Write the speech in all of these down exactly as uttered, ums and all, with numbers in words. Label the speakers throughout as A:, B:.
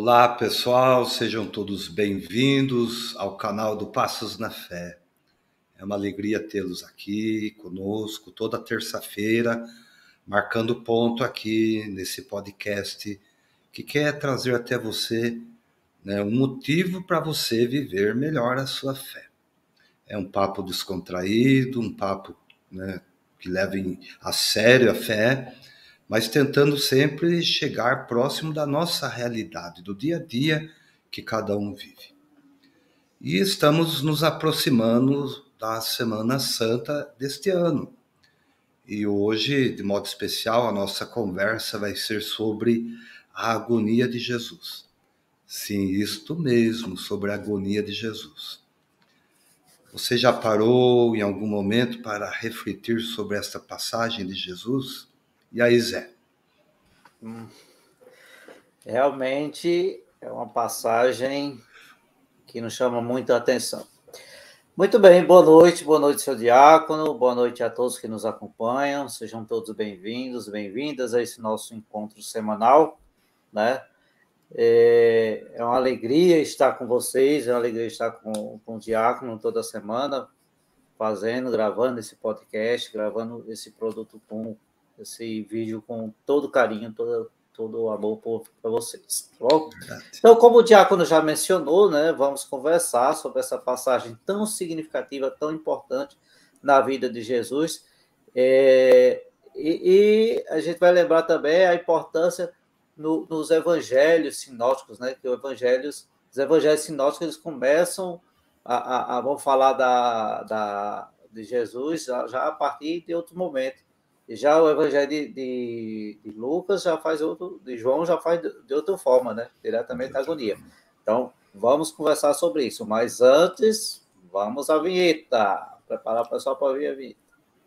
A: Olá, pessoal, sejam todos bem-vindos ao canal do Passos na Fé. É uma alegria tê-los aqui conosco toda terça-feira, marcando ponto aqui nesse podcast que quer trazer até você, né, um motivo para você viver melhor a sua fé. É um papo descontraído, um papo, né, que leva em- a sério a fé, mas tentando sempre chegar próximo da nossa realidade, do dia a dia que cada um vive. E estamos nos aproximando da Semana Santa deste ano. E hoje, de modo especial, a nossa conversa vai ser sobre a agonia de Jesus. Sim, isto mesmo, sobre a agonia de Jesus. Você já parou em algum momento para refletir sobre esta passagem de Jesus? E aí, Zé?
B: Hum. Realmente é uma passagem que nos chama muita atenção. Muito bem, boa noite, boa noite, seu diácono, boa noite a todos que nos acompanham, sejam todos bem-vindos, bem-vindas a esse nosso encontro semanal, né? É, é uma alegria estar com vocês, é uma alegria estar com, com o diácono toda semana, fazendo, gravando esse podcast, gravando esse produto com esse vídeo com todo carinho, todo, todo o amor para vocês, tá bom? Então, como o diácono já mencionou, né, vamos conversar sobre essa passagem tão significativa, tão importante na vida de Jesus, é, e, e a gente vai lembrar também a importância no, nos evangelhos sinóticos, né, que os evangelhos, os evangelhos sinóticos eles começam a, a, a vamos falar da, da, de Jesus já, já a partir de outro momento. E já o Evangelho de, de, de Lucas já faz outro, de João já faz de, de outra forma, né? Diretamente da agonia. Então, vamos conversar sobre isso. Mas antes, vamos à vinheta. Preparar o pessoal para ouvir a vinheta.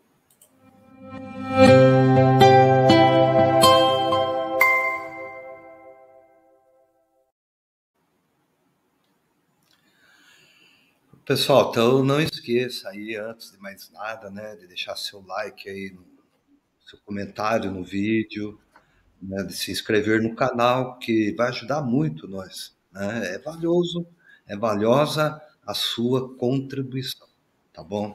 A: Pessoal, então não esqueça aí, antes de mais nada, né, de deixar seu like aí, no, seu comentário no vídeo, né, de se inscrever no canal, que vai ajudar muito nós, né? É valioso, é valiosa a sua contribuição, tá bom?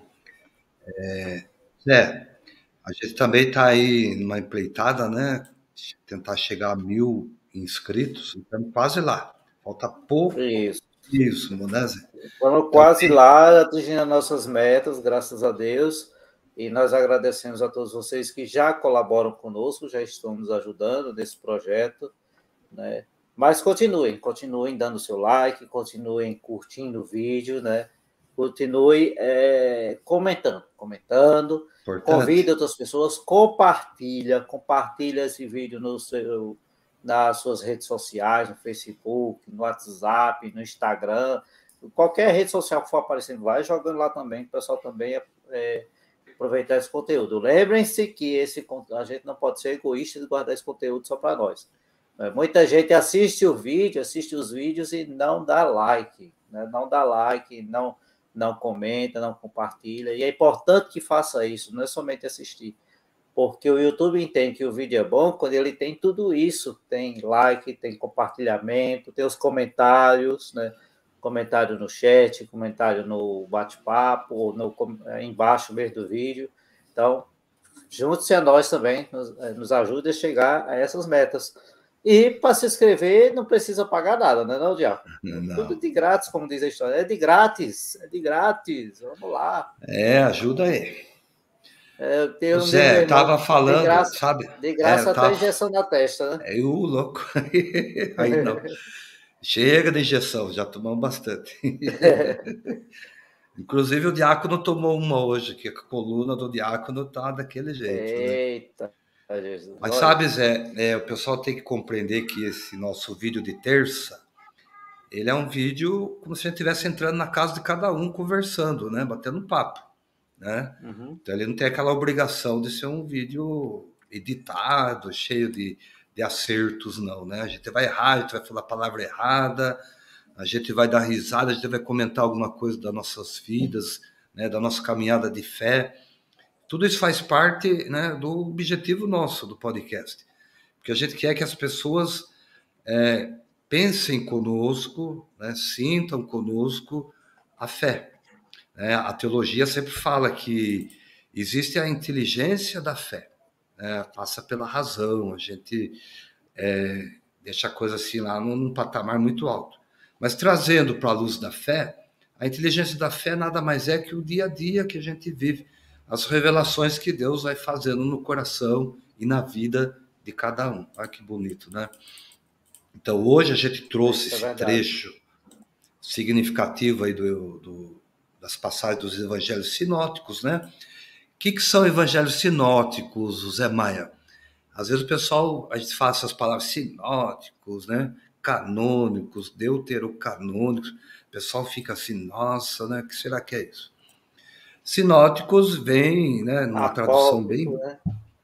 A: É, Zé, a gente também está aí numa empreitada, né? Tentar chegar a mil inscritos, então quase lá. Falta
B: Isso.
A: pouquíssimo, né, Zé?
B: Estamos
A: Então,
B: quase lá, atingindo as nossas metas, graças a Deus. E nós agradecemos a todos vocês que já colaboram conosco, já estão nos ajudando nesse projeto, né? Mas continuem, continuem dando seu like, continuem curtindo o vídeo, né? Continue é, comentando, comentando,
A: importante.
B: convida outras pessoas, compartilha, compartilha esse vídeo no seu, nas suas redes sociais, no Facebook, no WhatsApp, no Instagram, qualquer rede social que for aparecendo, vai jogando lá também, o pessoal também é, aproveitar esse conteúdo. Lembrem-se que esse, a gente não pode ser egoísta de guardar esse conteúdo só para nós. Muita gente assiste o vídeo, assiste os vídeos e não dá like, né? Não dá like, não, não comenta, não compartilha. E é importante que faça isso, não é somente assistir. Porque o YouTube entende que o vídeo é bom quando ele tem tudo isso. Tem like, tem compartilhamento, tem os comentários, né? Comentário no chat, comentário no bate-papo, ou no, embaixo mesmo do vídeo. Então, junte-se a nós também, nos, nos ajude a chegar a essas metas. E para se inscrever não precisa pagar nada, né, não, Diácono?
A: Não.
B: Tudo de grátis, como diz a história. É de grátis, é de grátis. Vamos lá.
A: É, ajuda aí.
B: É, tem
A: O
B: um amigo meu
A: Zé,
B: irmão,
A: tava
B: de
A: falando,
B: graça,
A: sabe?
B: de
A: É,
B: graça
A: eu
B: até
A: tava.
B: injeção na testa, né?
A: É, o louco. Aí não. Chega de injeção, já tomamos bastante. Inclusive, o diácono tomou uma hoje, que a coluna do diácono tá daquele jeito, né?
B: Eita, Jesus.
A: Mas
B: Olha.
A: sabe, Zé, é, o pessoal tem que compreender que esse nosso vídeo de terça, ele é um vídeo como se a gente estivesse entrando na casa de cada um, conversando, né? Batendo papo, né?
B: Uhum.
A: Então ele não tem aquela obrigação de ser um vídeo editado, cheio de, de acertos, não, né? A gente vai errar, a gente vai falar a palavra errada, a gente vai dar risada, a gente vai comentar alguma coisa das nossas vidas, né? Da nossa caminhada de fé. Tudo isso faz parte, né, do objetivo nosso do podcast. Porque a gente quer que as pessoas é, pensem conosco, né, sintam conosco a fé. Né? A teologia sempre fala que existe a inteligência da fé, né? Passa pela razão, a gente é, deixa a coisa assim lá num, num patamar muito alto. Mas trazendo para a luz da fé, a inteligência da fé nada mais é que o dia a dia que a gente vive, as revelações que Deus vai fazendo no coração e na vida de cada um. Olha que bonito, né? Então, hoje a gente trouxe
B: Isso é
A: esse
B: verdade.
A: trecho significativo aí do, do, das passagens dos evangelhos sinóticos, né? O que, que são evangelhos sinóticos, Zé Maia? Às vezes o pessoal, a gente fala essas palavras sinóticos, né? Canônicos, deuterocanônicos, o pessoal fica assim, nossa, né? O que será que é isso? Sinóticos vem, né, numa tradução
B: Apócrifo,
A: bem,
B: né?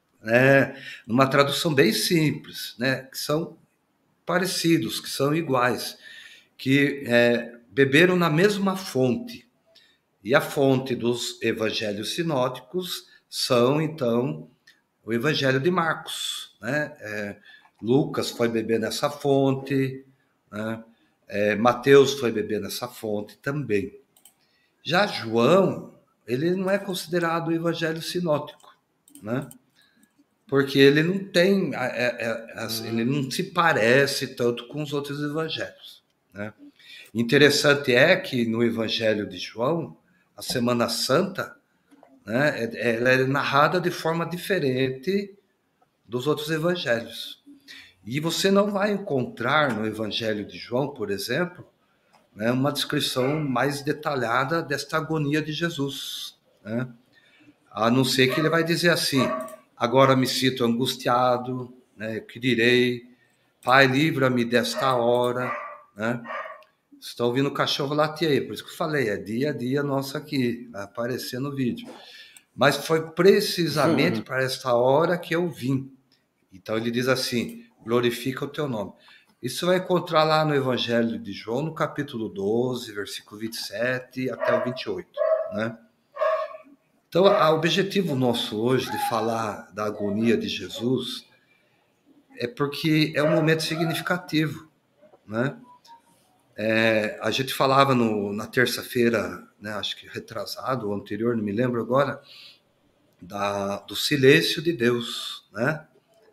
A: é, numa tradução bem simples, né? Que são parecidos, que são iguais, que é, beberam na mesma fonte. E a fonte dos evangelhos sinóticos são, então, o evangelho de Marcos, né? É, Lucas foi beber nessa fonte, né? É, Mateus foi beber nessa fonte também. Já João, ele não é considerado o evangelho sinótico, né? Porque ele não tem, é, é, ele
B: Hum.
A: não se parece tanto com os outros evangelhos, né? Interessante é que no Evangelho de João, a Semana Santa, né, ela é narrada de forma diferente dos outros evangelhos. E você não vai encontrar no Evangelho de João, por exemplo, né, uma descrição mais detalhada desta agonia de Jesus, né? A não ser que ele vai dizer assim: agora me sinto angustiado, né, que direi, Pai, livra-me desta hora, né? Estou ouvindo o cachorro latir aí, por isso que eu falei, é dia a dia nosso aqui, vai aparecer no vídeo. Mas foi precisamente para esta hora que eu vim. Então ele diz assim: glorifica o teu nome. Isso vai encontrar lá no Evangelho de João, no capítulo doze, versículo vinte e sete até o vinte e oito, né? Então, o objetivo nosso hoje de falar da agonia de Jesus é porque é um momento significativo, né? É, a gente falava no, na terça-feira, né, acho que retrasado ou anterior, não me lembro agora, da, do silêncio de Deus, né?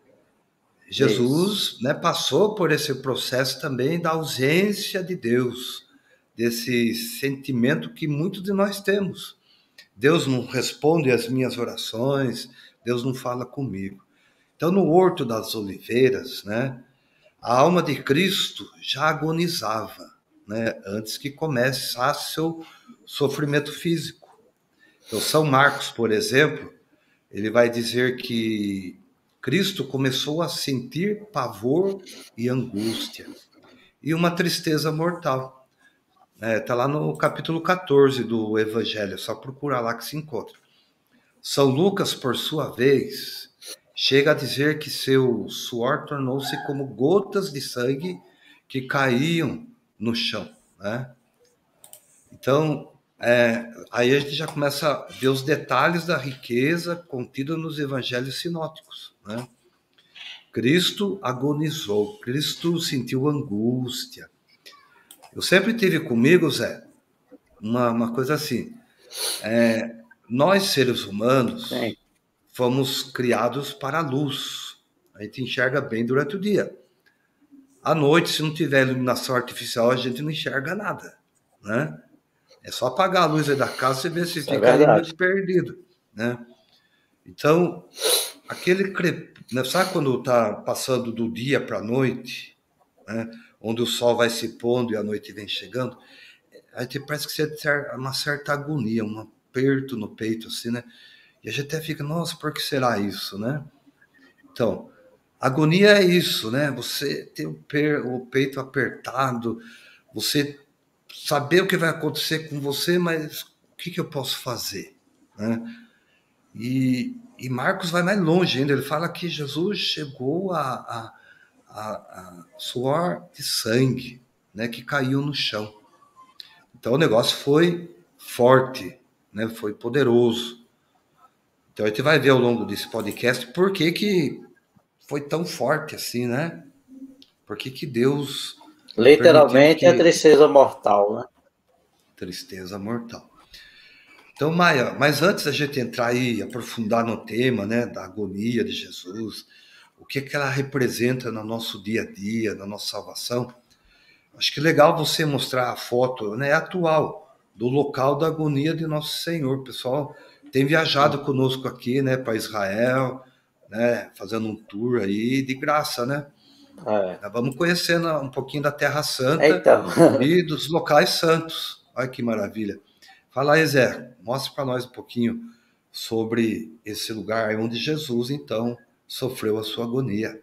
B: Isso.
A: Jesus, né, passou por esse processo também da ausência de Deus, desse sentimento que muitos de nós temos. Deus não responde às minhas orações, Deus não fala comigo. Então, no Horto das Oliveiras, né, a alma de Cristo já agonizava, né, antes que começasse seu sofrimento físico. Então, São Marcos, por exemplo, ele vai dizer que Cristo começou a sentir pavor e angústia e uma tristeza mortal. Está é, lá no capítulo quatorze do Evangelho, é só procurar lá que se encontra. São Lucas, por sua vez, chega a dizer que seu suor tornou-se como gotas de sangue que caíam no chão, né? Então, é, aí a gente já começa a ver os detalhes da riqueza contida nos evangelhos sinóticos, né? Cristo agonizou, Cristo sentiu angústia. Eu sempre tive comigo, Zé, uma, uma coisa assim, é, nós seres humanos
B: Sim.
A: fomos criados para a luz, a gente enxerga bem durante o dia. À noite, se não tiver iluminação artificial, a gente não enxerga nada, né? É só apagar a luz aí da casa e ver se
B: Isso é
A: fica ali
B: verdade.
A: meio perdido, né? Então, aquele crep... sabe quando está passando do dia para a noite, né? Onde o sol vai se pondo e a noite vem chegando, aí te parece que você tem uma certa agonia, um aperto no peito, assim, né? E a gente até fica, nossa, por que será isso, né? Então, agonia é isso, né? Você ter o, per... o peito apertado, você saber o que vai acontecer com você, mas o que, que eu posso fazer, né? E, e Marcos vai mais longe ainda, ele fala que Jesus chegou a, a, a, a suor de sangue, né, que caiu no chão. Então o negócio foi forte, né, foi poderoso. Então a gente vai ver ao longo desse podcast por que, que foi tão forte assim, né? Por que, que Deus
B: Literalmente
A: que...
B: a tristeza mortal, né?
A: Tristeza mortal. Então, Maia, mas antes da gente entrar e aprofundar no tema, né, da agonia de Jesus, o que, que ela representa no nosso dia a dia, na nossa salvação, acho que é legal você mostrar a foto, né, atual, do local da agonia de Nosso Senhor. O pessoal tem viajado conosco aqui, né, para Israel, né, fazendo um tour aí de graça, né?
B: É.
A: Nós vamos conhecendo um pouquinho da Terra Santa
B: Então,
A: e dos locais santos. Olha que maravilha. Fala aí, Zé, mostra para nós um pouquinho sobre esse lugar onde Jesus, então, sofreu a sua agonia.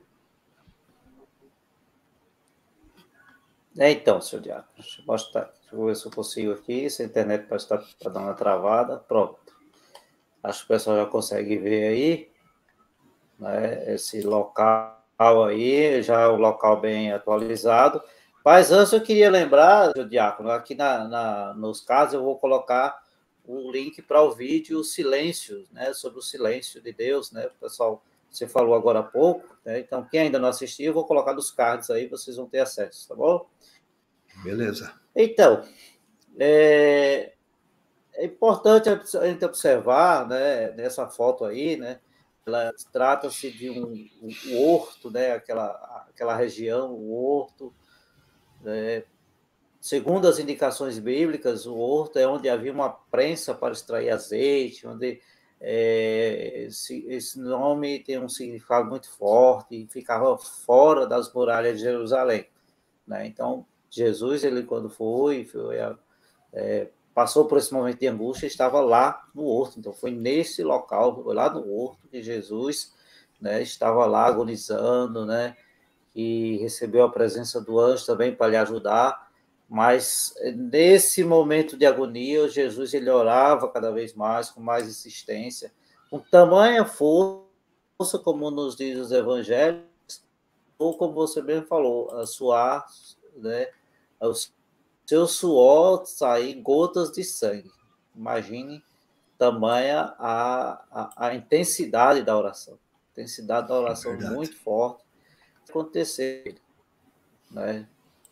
B: é então, seu Diácono, deixa eu mostrar, deixa eu ver se eu consigo aqui, se a internet pode estar tá dando uma travada, pronto. Acho que o pessoal já consegue ver aí, né, esse local aí, já é um local bem atualizado. Mas antes eu queria lembrar, seu Diácono, aqui na, na, nos casos eu vou colocar um link para o vídeo Silêncio, né, sobre o silêncio de Deus, né, pessoal, você falou agora há pouco, né, então quem ainda não assistiu, eu vou colocar nos cards aí, vocês vão ter acesso, tá bom?
A: Beleza.
B: Então, é, é importante a gente observar, né, nessa foto aí, né, ela trata-se de um, um horto, né, aquela, aquela região, o horto, né, segundo as indicações bíblicas, o horto é onde havia uma prensa para extrair azeite, onde é, esse, esse nome tem um significado muito forte e ficava fora das muralhas de Jerusalém, né? Então, Jesus, ele quando foi, foi é, passou por esse momento de angústia, estava lá no horto. Então, foi nesse local, foi lá no horto que Jesus, né, estava lá agonizando, né, e recebeu a presença do anjo também para lhe ajudar. Mas nesse momento de agonia, Jesus ele orava cada vez mais, com mais insistência, com tamanha força, como nos diz os evangelhos, ou como você mesmo falou, a suar, né, seu suor sair gotas de sangue. Imagine tamanha a, a, a intensidade da oração. Intensidade da oração
A: Verdade.
B: muito forte. Acontecer, né?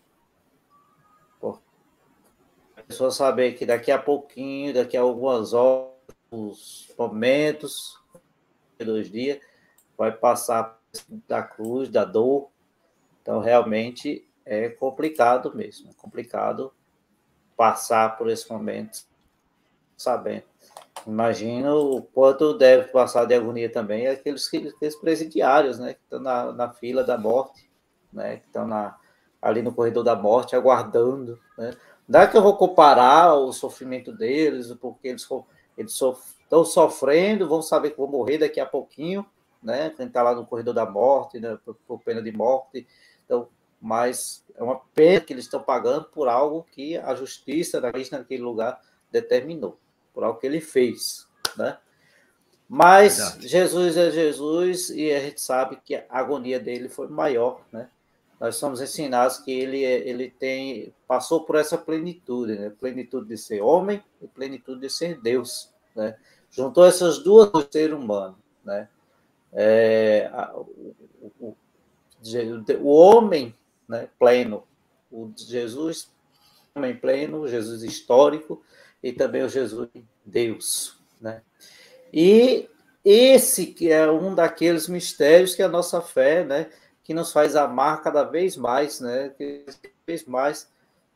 B: A pessoa saber que daqui a pouquinho, daqui a algumas horas, momentos, dois dias, vai passar da cruz, da dor. Então, realmente é complicado mesmo. É complicado passar por esse momento sabendo. Imagino o quanto deve passar de agonia também aqueles, aqueles presidiários, né, que estão na, na fila da morte, né, que estão na, ali no corredor da morte, aguardando, né. Não é que eu vou comparar o sofrimento deles, porque eles, eles estão sofrendo, vão saber que vão morrer daqui a pouquinho, né, quem está lá no corredor da morte, né, por, por pena de morte. Então, mas é uma pena que eles estão pagando por algo que a justiça naquele lugar determinou, por algo que ele fez, né? Mas
A: Verdade.
B: Jesus é Jesus e a gente sabe que a agonia dele foi maior, né? Nós somos ensinados que ele, ele tem, passou por essa plenitude, né? Plenitude de ser homem e plenitude de ser Deus, né? Juntou essas duas no ser humano, né? É, a, o, o, o homem, né, pleno, o Jesus homem pleno, Jesus histórico, e também o Jesus Deus, né? E esse que é um daqueles mistérios que a nossa fé, né, que nos faz amar cada vez mais, né, cada vez mais,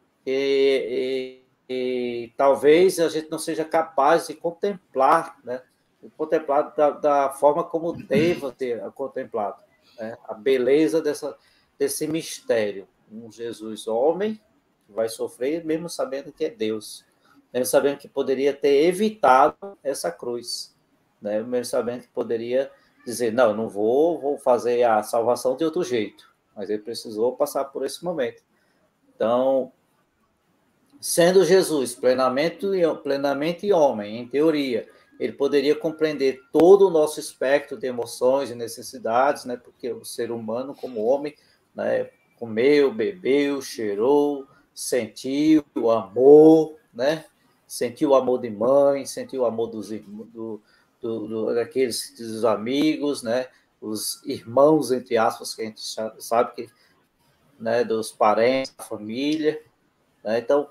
B: e, e, e talvez a gente não seja capaz de contemplar, né, de contemplar da, da forma como deva ter contemplado, né, a beleza dessa, desse mistério, um Jesus homem que vai sofrer, mesmo sabendo que é Deus, mesmo sabendo que poderia ter evitado essa cruz, né? Mesmo sabendo que poderia dizer, não, não vou, vou fazer a salvação de outro jeito, mas ele precisou passar por esse momento. Então, sendo Jesus plenamente, plenamente homem, em teoria, ele poderia compreender todo o nosso espectro de emoções e necessidades, né? Porque o ser humano, como homem, né, comeu, bebeu, cheirou, sentiu o amor, né? Sentiu o amor de mãe, sentiu o amor dos do, do, do, daqueles dos amigos, né? Os irmãos, entre aspas, que a gente sabe que né, dos parentes, da família, né? Então,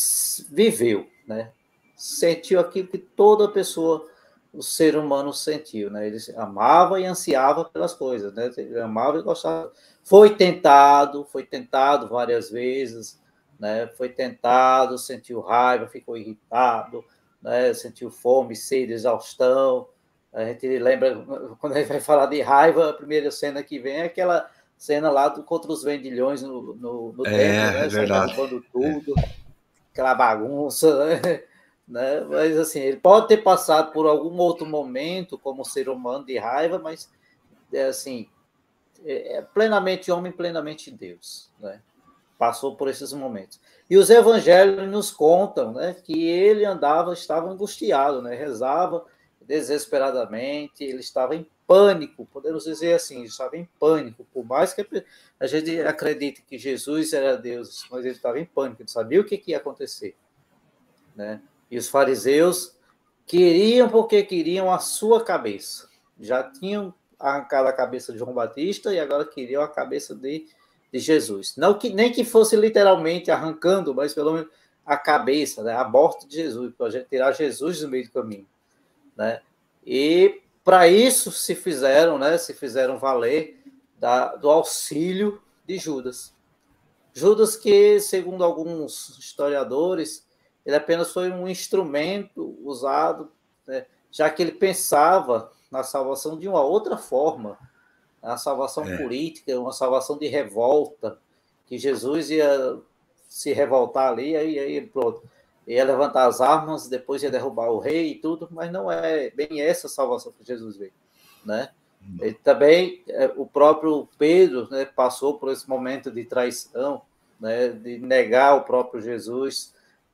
B: viveu, né? Sentiu aquilo que toda pessoa, o ser humano sentiu, né? Ele amava e ansiava pelas coisas, né? Ele amava e gostava. Foi tentado, foi tentado várias vezes, né? Foi tentado, sentiu raiva, ficou irritado, né? Sentiu fome, sede, exaustão. A gente lembra, quando a gente vai falar de raiva, a primeira cena que vem é aquela cena lá do, contra os vendilhões no, no, no templo,
A: É, é
B: né? Sai
A: verdade.
B: derrubando
A: É.
B: tudo, aquela bagunça, né? né? Mas assim, ele pode ter passado por algum outro momento como ser humano de raiva, mas é assim, é plenamente homem, plenamente Deus, né? Passou por esses momentos. E os evangelhos nos contam, né, que ele andava, estava angustiado, né? Rezava desesperadamente, ele estava em pânico, podemos dizer assim, ele estava em pânico, por mais que a gente acredite que Jesus era Deus, mas ele estava em pânico, ele sabia o que ia acontecer, né? E os fariseus queriam porque queriam a sua cabeça. Já tinham arrancado a cabeça de João Batista e agora queriam a cabeça de, de Jesus. Não que nem que fosse literalmente arrancando, mas pelo menos a cabeça, né? A morte de Jesus, para a gente tirar Jesus do meio do caminho, né? E para isso se fizeram, né? Se fizeram valer da, do auxílio de Judas. Judas que, segundo alguns historiadores, ele apenas foi um instrumento usado, né, já que ele pensava na salvação de uma outra forma, a salvação
A: É.
B: política, uma salvação de revolta, que Jesus ia se revoltar ali, aí, aí pronto, ia levantar as armas, depois ia derrubar o rei e tudo, mas não é bem essa salvação que Jesus veio, né? E também o próprio Pedro, né, passou por esse momento de traição, né, de negar o próprio Jesus,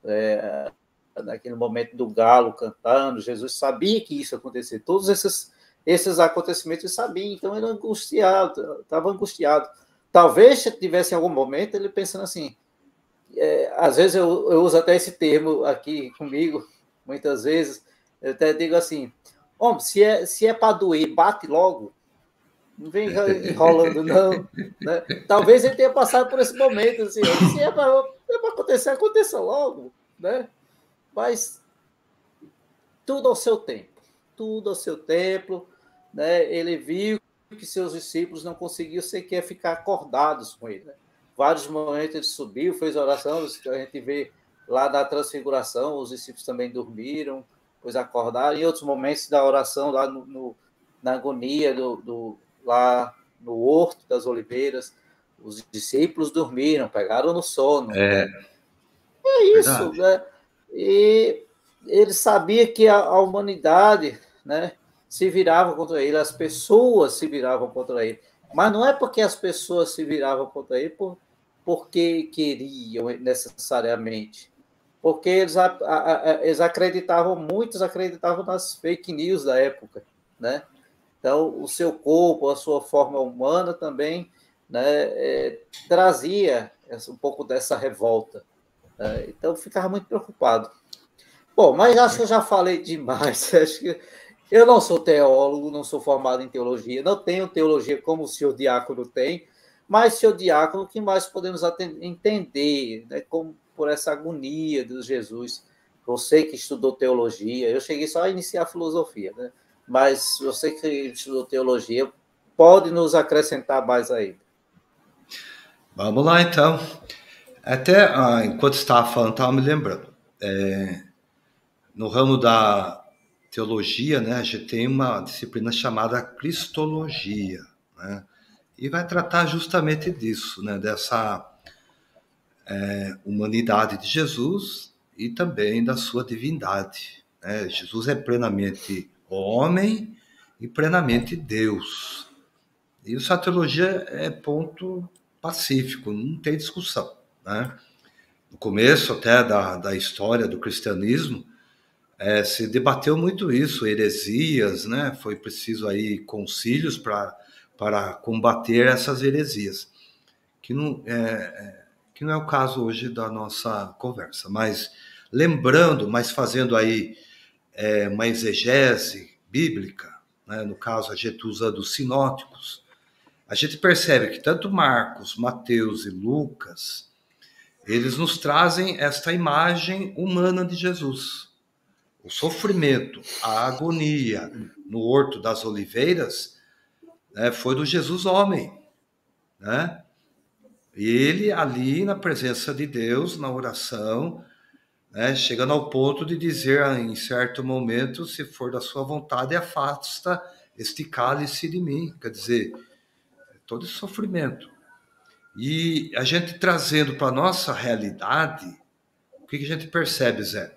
B: é, naquele momento do galo cantando. Jesus sabia que isso ia acontecer, todos esses, esses acontecimentos ele sabia, então ele angustiado, estava angustiado. Talvez tivesse em algum momento ele pensando assim, é, às vezes eu, eu uso até esse termo aqui comigo, muitas vezes, eu até digo assim, homem, se é, se é para doer, bate logo, não vem enrolando, não. Né? Talvez ele tenha passado por esse momento, assim, se é para é acontecer, aconteça logo, né? Mas tudo ao seu tempo, tudo ao seu tempo, né? Ele viu que seus discípulos não conseguiam sequer ficar acordados com ele, né? Vários momentos ele subiu, fez oração, a gente vê lá na transfiguração, os discípulos também dormiram, depois acordaram, em outros momentos da oração, lá no, no, na agonia do, do lá no Horto das Oliveiras, os discípulos dormiram, pegaram no sono,
A: É,
B: né? É isso,
A: verdade.
B: né? E ele sabia que a, a humanidade, né, se virava contra ele, as pessoas se viravam contra ele. Mas não é porque as pessoas se viravam contra ele por, porque queriam necessariamente. Porque eles, a, a, a, eles acreditavam, muitos acreditavam nas fake news da época, né? Então, o seu corpo, a sua forma humana também, né, é, trazia um pouco dessa revolta. Né? Então, eu ficava muito preocupado. Bom, mas acho que eu já falei demais. Acho que eu não sou teólogo, não sou formado em teologia, não tenho teologia como o senhor Diácono tem, mas, senhor Diácono, o que mais podemos entender, né, como por essa agonia de Jesus? Você que estudou teologia, eu cheguei só a iniciar a filosofia, né? Mas você que estudou teologia pode nos acrescentar mais ainda.
A: Vamos lá, então. Até ah, enquanto estava falando, estava me lembrando. É, no ramo da teologia, né, a gente tem uma disciplina chamada Cristologia, né, e vai tratar justamente disso, né, dessa é, humanidade de Jesus e também da sua divindade. Né? Jesus é plenamente homem e plenamente Deus. E a teologia é ponto pacífico, não tem discussão, né? No começo até da, da história do cristianismo, é, se debateu muito isso, heresias, né? Foi preciso aí concílios para para combater essas heresias, que não é, que não é o caso hoje da nossa conversa. Mas lembrando, mas fazendo aí é, uma exegese bíblica, né? No caso a gente usa dos sinóticos, a gente percebe que tanto Marcos, Mateus e Lucas, eles nos trazem esta imagem humana de Jesus. O sofrimento, a agonia no Horto das Oliveiras, né, foi do Jesus homem, né? E ele ali na presença de Deus, na oração, né, chegando ao ponto de dizer em certo momento, se for da sua vontade, afasta este cálice de mim. Quer dizer, todo esse sofrimento. E a gente trazendo para a nossa realidade, o que a gente percebe, Zé?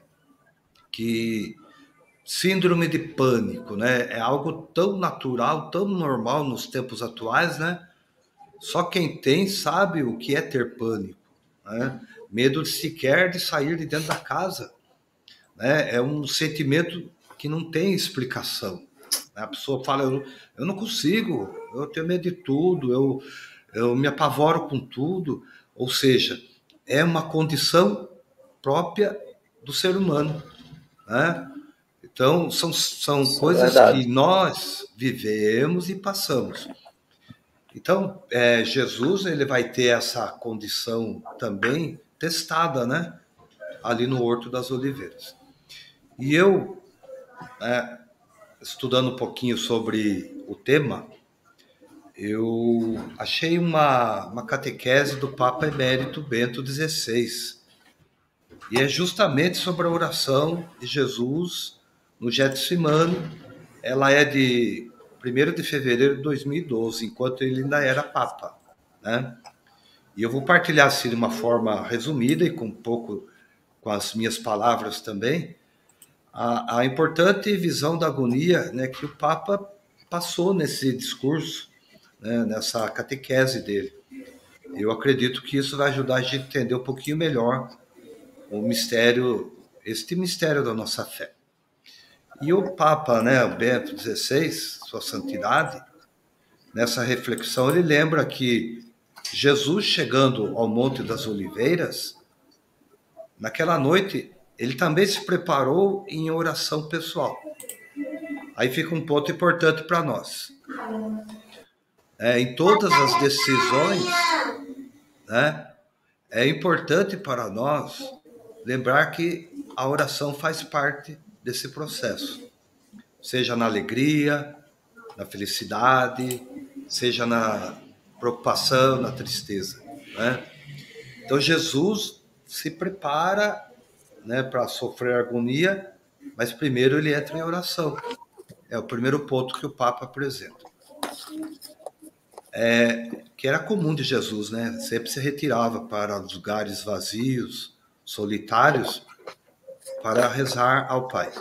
A: Que síndrome de pânico, né? É algo tão natural, tão normal nos tempos atuais, né? Só quem tem sabe o que é ter pânico, né? Medo de sequer de sair de dentro da casa, né? É um sentimento que não tem explicação. A pessoa fala, eu, eu não consigo, eu tenho medo de tudo, eu, eu me apavoro com tudo. Ou seja, é uma condição própria do ser humano, né? Então, são, são
B: Isso é
A: coisas
B: verdade.
A: que nós vivemos e passamos. Então, é, Jesus ele vai ter essa condição também testada, né? Ali no Horto das Oliveiras. E eu, né, estudando um pouquinho sobre o tema, eu achei uma, uma catequese do Papa Emérito Bento dezesseis. E é justamente sobre a oração de Jesus no Getsemane. Ela é de primeiro de fevereiro de dois mil e doze, enquanto ele ainda era Papa, né? E eu vou partilhar assim de uma forma resumida e com um pouco com as minhas palavras também, a, a importante visão da agonia, né, que o Papa passou nesse discurso, né, nessa catequese dele. Eu acredito que isso vai ajudar a gente a entender um pouquinho melhor o mistério, este mistério da nossa fé. E o Papa, né, o Bento dezesseis, sua santidade, nessa reflexão ele lembra que Jesus chegando ao Monte das Oliveiras, naquela noite ele também se preparou em oração pessoal. Aí fica um ponto importante para nós. É, em todas as decisões, né, é importante para nós lembrar que a oração faz parte desse processo. Seja na alegria, na felicidade, seja na preocupação, na tristeza, né? Então Jesus se prepara, né, para sofrer agonia, mas primeiro ele entra em oração. É o primeiro ponto que o Papa apresenta. É, que era comum de Jesus, né? Sempre se retirava para lugares vazios, solitários, para rezar ao Pai.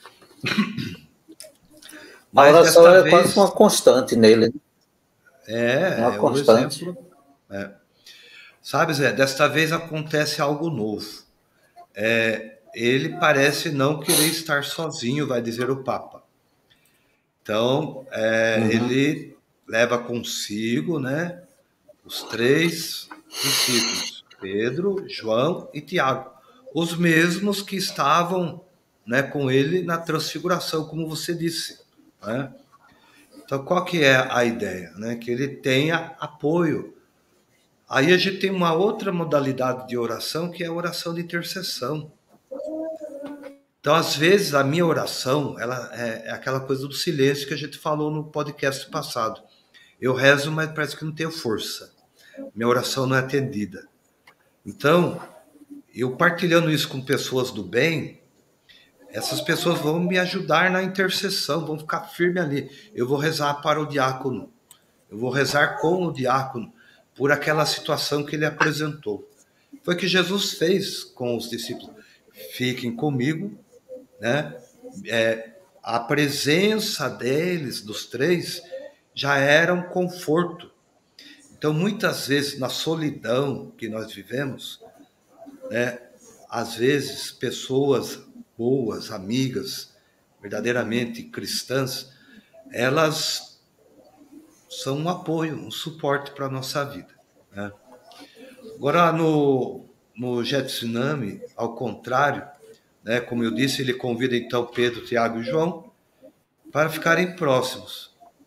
B: A
A: Mas
B: oração
A: desta
B: é
A: vez
B: quase uma constante nele.
A: é,
B: Uma
A: é o
B: constante.
A: exemplo. É. Sabe, Zé, desta vez acontece algo novo. É, ele parece não querer estar sozinho, vai dizer o Papa. Então, é,
B: Uhum.
A: ele leva consigo, né, os três discípulos, Pedro, João e Tiago, os mesmos que estavam, né, com ele na transfiguração, como você disse, né? Então, qual que é a ideia? Né? Que ele tenha apoio. Aí a gente tem uma outra modalidade de oração, que é a oração de intercessão. Então, às vezes, a minha oração, ela é, é aquela coisa do silêncio que a gente falou no podcast passado. Eu rezo, mas parece que não tenho força. Minha oração não é atendida. Então, eu partilhando isso com pessoas do bem, essas pessoas vão me ajudar na intercessão, vão ficar firme ali. Eu vou rezar para o diácono. Eu vou rezar com o diácono por aquela situação que ele apresentou. Foi o que Jesus fez com os discípulos. Fiquem comigo, né? É, a presença deles, dos três, já era um conforto. Então, muitas vezes, na solidão que nós vivemos, né, às vezes, pessoas boas, amigas, verdadeiramente cristãs, elas são um apoio, um suporte para a nossa vida, né? Agora, no, no Getsemane, ao contrário, né, como eu disse, ele convida então Pedro, Tiago e João para ficarem próximos.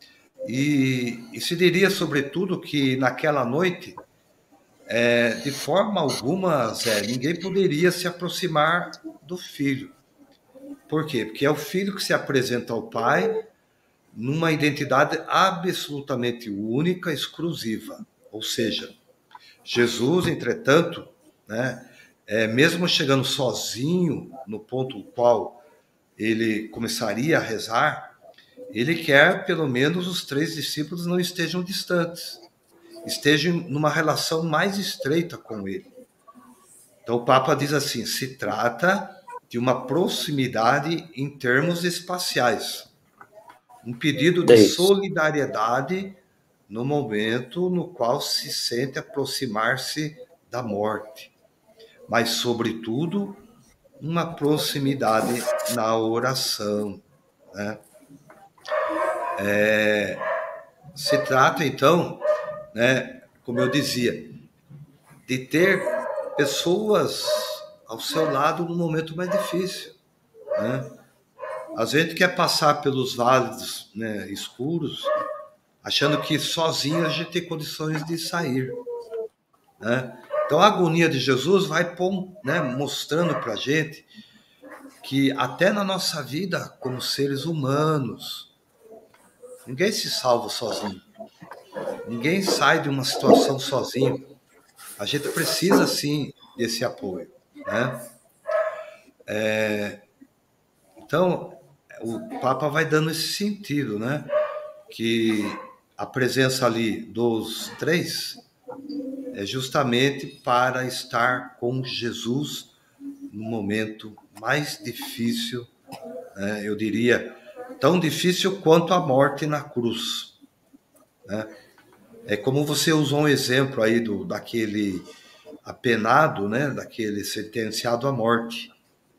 A: E, e se diria, sobretudo, que naquela noite, é, de forma alguma, Zé, ninguém poderia se aproximar do filho. Por quê? Porque é o filho que se apresenta ao pai numa identidade absolutamente única, exclusiva. Ou seja, Jesus, entretanto, né, é, mesmo chegando sozinho no ponto no qual ele começaria a rezar, ele quer pelo menos os três discípulos não estejam distantes, estejam numa relação mais estreita com ele. Então o Papa diz assim: se trata de uma proximidade em termos espaciais, um pedido de
B: Isso.
A: solidariedade no momento no qual se sente aproximar-se da morte, mas, sobretudo, uma proximidade na oração, né? É, se trata, então, né, como eu dizia, de ter pessoas ao seu lado no momento mais difícil, né? Às vezes quer passar pelos vales, né, escuros, achando que sozinho a gente tem condições de sair, né? Então a agonia de Jesus vai, né, mostrando para a gente que até na nossa vida, como seres humanos, ninguém se salva sozinho. Ninguém sai de uma situação sozinho. A gente precisa, sim, desse apoio, né? É, então, o Papa vai dando esse sentido, né? Que a presença ali dos três é justamente para estar com Jesus no momento mais difícil, né? Eu diria, tão difícil quanto a morte na cruz, né? É como você usou um exemplo aí do, daquele apenado, né? Daquele sentenciado à morte.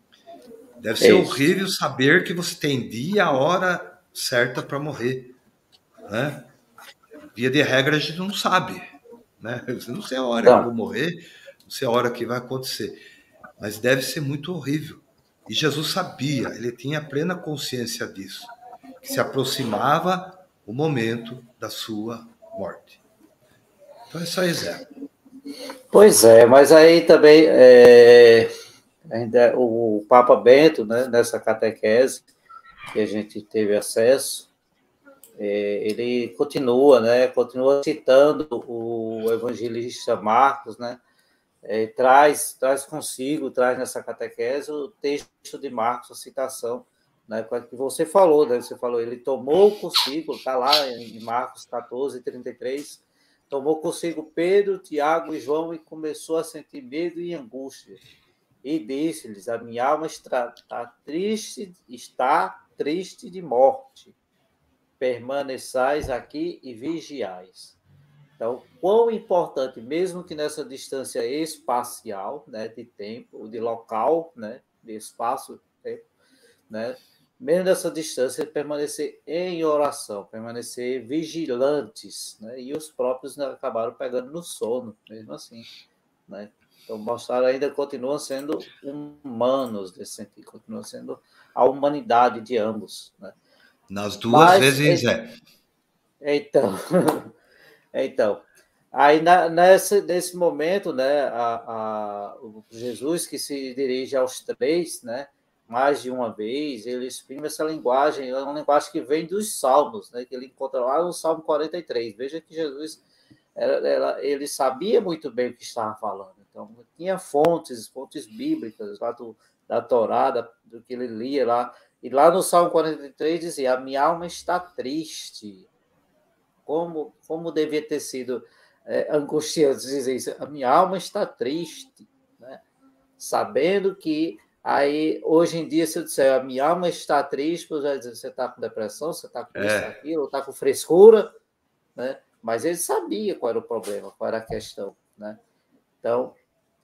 A: Deve ser
B: Isso.
A: horrível saber que você tem dia, a hora certa para morrer, né? Via de regra a gente não sabe, né? Eu não sei a hora que eu vou
B: Então,
A: morrer, não sei a hora que vai acontecer, mas deve ser muito horrível. E Jesus sabia, ele tinha plena consciência disso, que se aproximava o momento da sua morte. Então é só Zé.
B: pois é, mas aí também é, ainda o Papa Bento, né, nessa catequese que a gente teve acesso, é, ele continua, né, continua citando o evangelista Marcos, né, é, traz, traz consigo, traz nessa catequese o texto de Marcos, a citação, né, que você falou, né, você falou, ele tomou consigo, está lá em Marcos catorze, trinta e três, tomou consigo Pedro, Tiago e João e começou a sentir medo e angústia. E disse-lhes: a minha alma está, está triste, está triste de morte. Permaneçais aqui e vigiais. Então, quão importante, mesmo que nessa distância espacial, né, de tempo, de local, né, de espaço, tempo, né, mesmo nessa distância, permanecer em oração, permanecer vigilantes, né, e os próprios, né, acabaram pegando no sono, mesmo assim, né. Então, mostraram ainda continuam sendo humanos nesse sentido, continua sendo a humanidade de ambos, né.
A: Nas duas
B: Mas,
A: vezes, Zé.
B: então, então, aí na, nesse, nesse momento, né, a, a, o Jesus que se dirige aos três, né, mais de uma vez, ele exprime essa linguagem, é uma linguagem que vem dos Salmos, né, que ele encontra lá no Salmo quarenta e três. Veja que Jesus, era, era, ele sabia muito bem o que estava falando. Então, tinha fontes, fontes bíblicas lá do, da Torá, da, do que ele lia lá. E lá no Salmo quarenta e três dizia: a minha alma está triste. Como, como devia ter sido é, angustiante dizer isso. A minha alma está triste, né? Sabendo que aí, hoje em dia, se eu disser a minha alma está triste, você você está com depressão, você está com isso,
A: É,
B: aquilo, está com frescura, né? Mas ele sabia qual era o problema, qual era a questão, né? Então,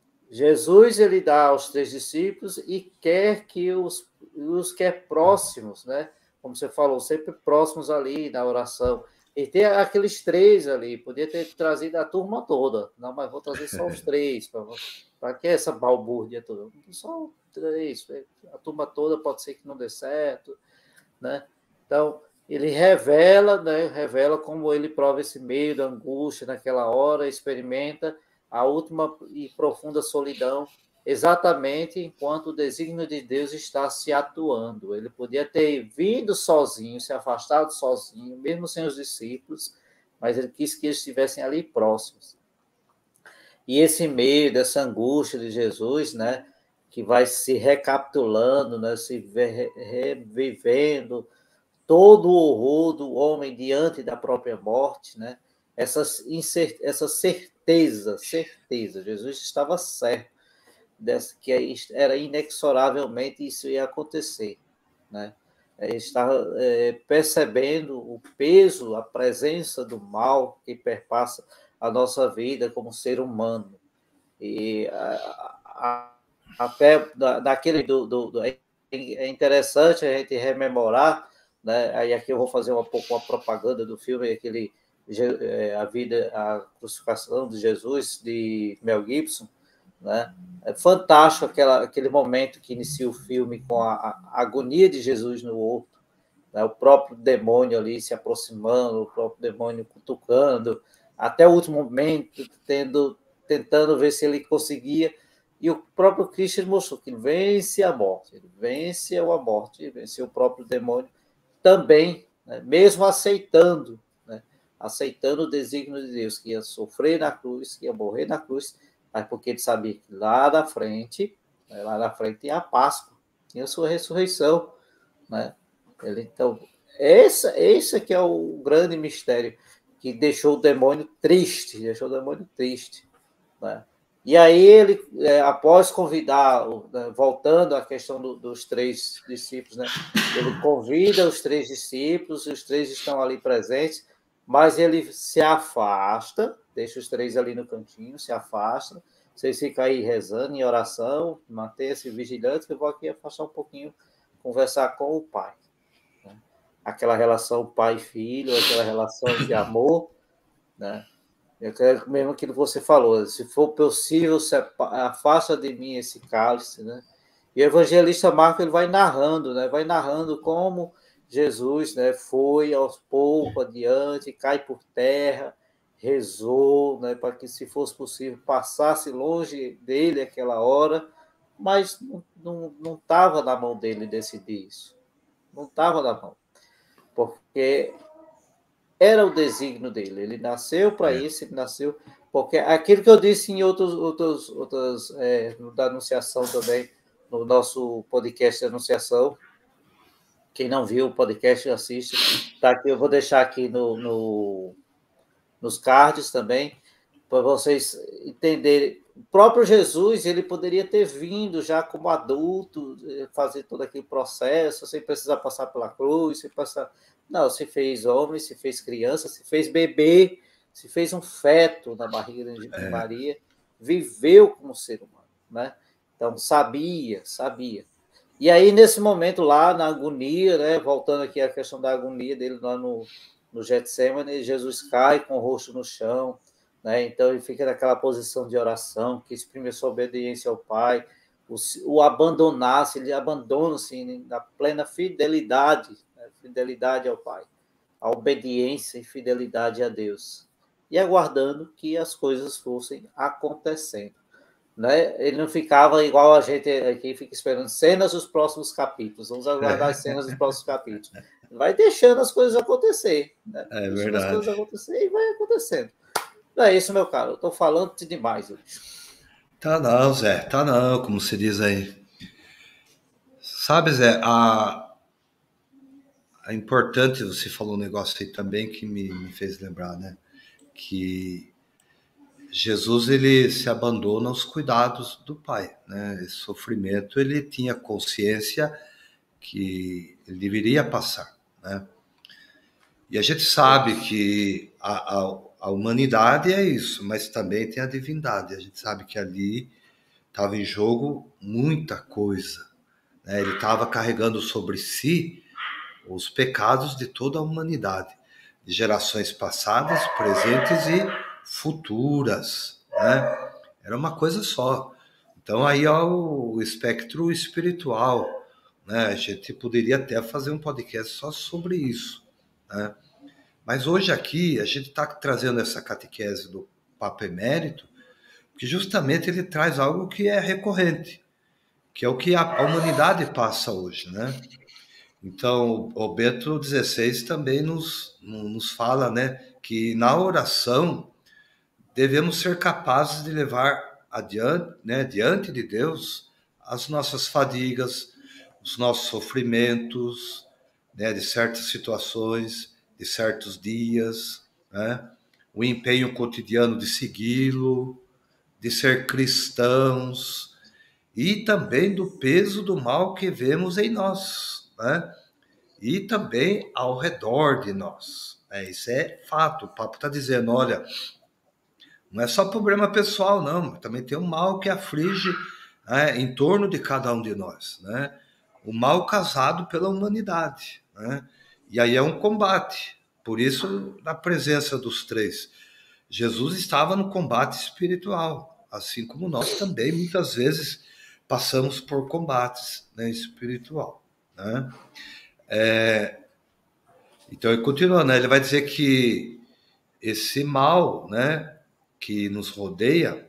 B: Jesus ele dá aos três discípulos e quer que os, os quer próximos, né? Como você falou, sempre próximos ali na oração. E tem aqueles três ali, podia ter trazido a turma toda. Não, mas vou trazer só os três. Para que essa balbúrdia toda? Só três. A turma toda pode ser que não dê certo, né? Então, ele revela, né, revela como ele prova esse meio da angústia naquela hora, experimenta a última e profunda solidão, exatamente enquanto o desígnio de Deus está se atuando. Ele podia ter vindo sozinho, se afastado sozinho, mesmo sem os discípulos, mas ele quis que eles estivessem ali próximos. E esse meio dessa angústia de Jesus, né, que vai se recapitulando, né, se revivendo, todo o horror do homem diante da própria morte, né? Essa, essa certeza, certeza, Jesus estava certo dessa, que era inexoravelmente isso ia acontecer, né? Ele estava é, percebendo o peso, a presença do mal que perpassa a nossa vida como ser humano. E a, a, até da, daquele do, do, do, é interessante a gente rememorar, né? Aí aqui eu vou fazer um pouco uma propaganda do filme, aquele a vida, a crucificação de Jesus de Mel Gibson, né? É fantástico aquela, aquele momento que inicia o filme com a, a agonia de Jesus no horto, né? O próprio demônio ali se aproximando, o próprio demônio cutucando, até o último momento tendo, tentando ver se ele conseguia. E o próprio Cristo mostrou que ele vence a morte, ele vence a morte, vence o próprio demônio também, né? Mesmo aceitando, né? Aceitando o desígnio de Deus, que ia sofrer na cruz, que ia morrer na cruz, mas porque ele sabia que lá na frente, né? lá na frente tinha a Páscoa, tinha a sua ressurreição, né? Ele, então, esse, esse que é o grande mistério que deixou o demônio triste, deixou o demônio triste, né? E aí ele, é, após convidar, né, voltando à questão do, dos três discípulos, né, ele convida os três discípulos, os três estão ali presentes, mas ele se afasta, deixa os três ali no cantinho, se afasta, vocês ficam aí rezando em oração, mantenham-se vigilantes, que eu vou aqui afastar um pouquinho, conversar com o Pai. Né? Aquela relação pai-filho, aquela relação de amor, né? Eu quero mesmo aquilo que você falou, se for possível, afasta de mim esse cálice, né? E o evangelista Marcos ele vai narrando, né? Vai narrando como Jesus, né, foi aos poucos adiante, cai por terra, rezou, né, para que, se fosse possível, passasse longe dele aquela hora, mas não não estava na mão dele decidir isso. Não estava na mão. Porque era o desígnio dele. Ele nasceu para isso, ele nasceu... Porque aquilo que eu disse em outros, outros, outras, é, da Anunciação também, no nosso podcast de Anunciação, quem não viu o podcast, assiste. Tá aqui, eu vou deixar aqui no, no, nos cards também, para vocês entenderem. O próprio Jesus, ele poderia ter vindo já como adulto, fazer todo aquele processo, sem precisar passar pela cruz, sem passar... Não, se fez homem, se fez criança, se fez bebê, se fez um feto na barriga de é. Maria, viveu como ser humano, né? Então, sabia, sabia. E aí, nesse momento lá, na agonia, né? Voltando aqui à questão da agonia dele lá no, no Getsemane, Jesus cai com o rosto no chão, né? Então, ele fica naquela posição de oração, que exprime a sua obediência ao Pai, o, o abandonar-se, ele abandona-se na plena fidelidade, né? Fidelidade ao Pai, a obediência e fidelidade a Deus, e aguardando que as coisas fossem acontecendo. Né? Ele não ficava igual a gente aqui, fica esperando cenas dos próximos capítulos, vamos aguardar as cenas dos próximos capítulos. Vai deixando as coisas acontecer, né?
A: É
B: deixando
A: verdade.
B: as coisas acontecer e vai acontecendo. Não é isso, meu caro, eu estou falando demais hoje.
A: Tá não, Zé, tá não, como se diz aí. Sabe, Zé, a, a importante, você falou um negócio aí também que me, me fez lembrar, né? Que Jesus, ele se abandona aos cuidados do Pai, né? Esse sofrimento, ele tinha consciência que ele deveria passar, né? E a gente sabe que a, a, a humanidade é isso, mas também tem a divindade. A gente sabe que ali estava em jogo muita coisa, né? Ele estava carregando sobre si os pecados de toda a humanidade, de gerações passadas, presentes e futuras, né? Era uma coisa só. Então aí é o espectro espiritual, né? A gente poderia até fazer um podcast só sobre isso, né? Mas hoje aqui a gente está trazendo essa catequese do Papa Emérito, que justamente ele traz algo que é recorrente, que é o que a, a humanidade passa hoje, né? Então, o Bento dezesseis também nos, nos fala, né, que na oração devemos ser capazes de levar adiante, né, diante de Deus as nossas fadigas, os nossos sofrimentos, né, de certas situações, de certos dias, né, o empenho cotidiano de segui-lo, de ser cristãos, e também do peso do mal que vemos em nós, né? E também ao redor de nós. É, isso é fato. O Papa está dizendo, olha, não é só problema pessoal, não. Também tem um mal que aflige, né, em torno de cada um de nós, né? O mal causado pela humanidade, né? E aí é um combate. Por isso, na presença dos três, Jesus estava no combate espiritual, assim como nós também, muitas vezes, passamos por combates, né, espiritual, né? É, então, ele continua, né? Ele vai dizer que esse mal, né, que nos rodeia,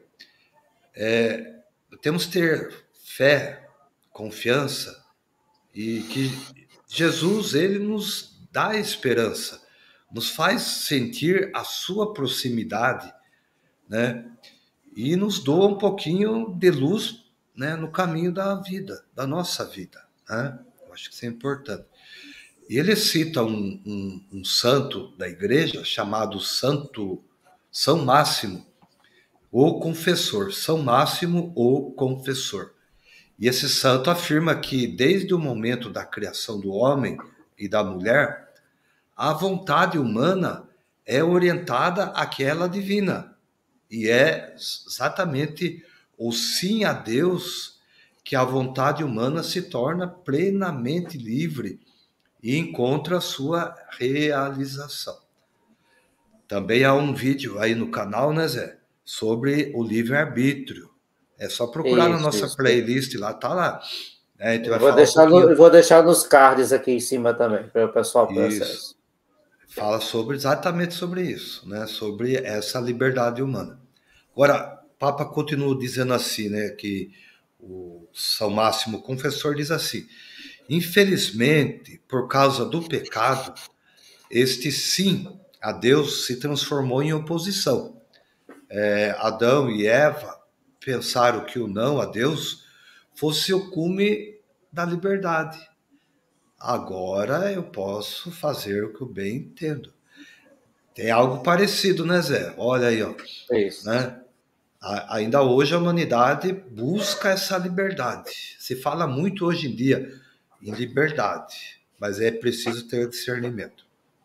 A: é, temos que ter fé, confiança, e que Jesus, ele nos dá esperança, nos faz sentir a sua proximidade, né? E nos doa um pouquinho de luz, né, no caminho da vida, da nossa vida, né? Eu acho que isso é importante. E ele cita um, um, um santo da igreja chamado Santo São Máximo, o Confessor. São Máximo, o Confessor. E esse santo afirma que desde o momento da criação do homem e da mulher, a vontade humana é orientada àquela divina. E é exatamente o sim a Deus que a vontade humana se torna plenamente livre e encontra a sua realização. Também há um vídeo aí no canal, né, Zé? Sobre o livre-arbítrio. É só procurar na
B: Isso,
A: nossa
B: isso.
A: playlist lá, tá lá. É, a gente
B: Eu
A: vai
B: vou
A: falar um
B: deixar, no, eu
A: pouquinho.
B: vou deixar nos cards aqui em cima também, para o pessoal ter
A: Isso.
B: acesso.
A: Fala sobre exatamente sobre isso, né? Sobre essa liberdade humana. Agora, o Papa continua dizendo assim, né? Que o São Máximo Confessor diz assim: infelizmente, por causa do pecado, este sim a Deus se transformou em oposição. É, Adão e Eva pensaram que o não a Deus fosse o cume da liberdade. Agora eu posso fazer o que eu bem entendo. Tem algo parecido, né, Zé? Olha aí, ó,
B: Isso.
A: né? A, ainda hoje a humanidade busca essa liberdade. Se fala muito hoje em dia em liberdade, mas é preciso ter discernimento.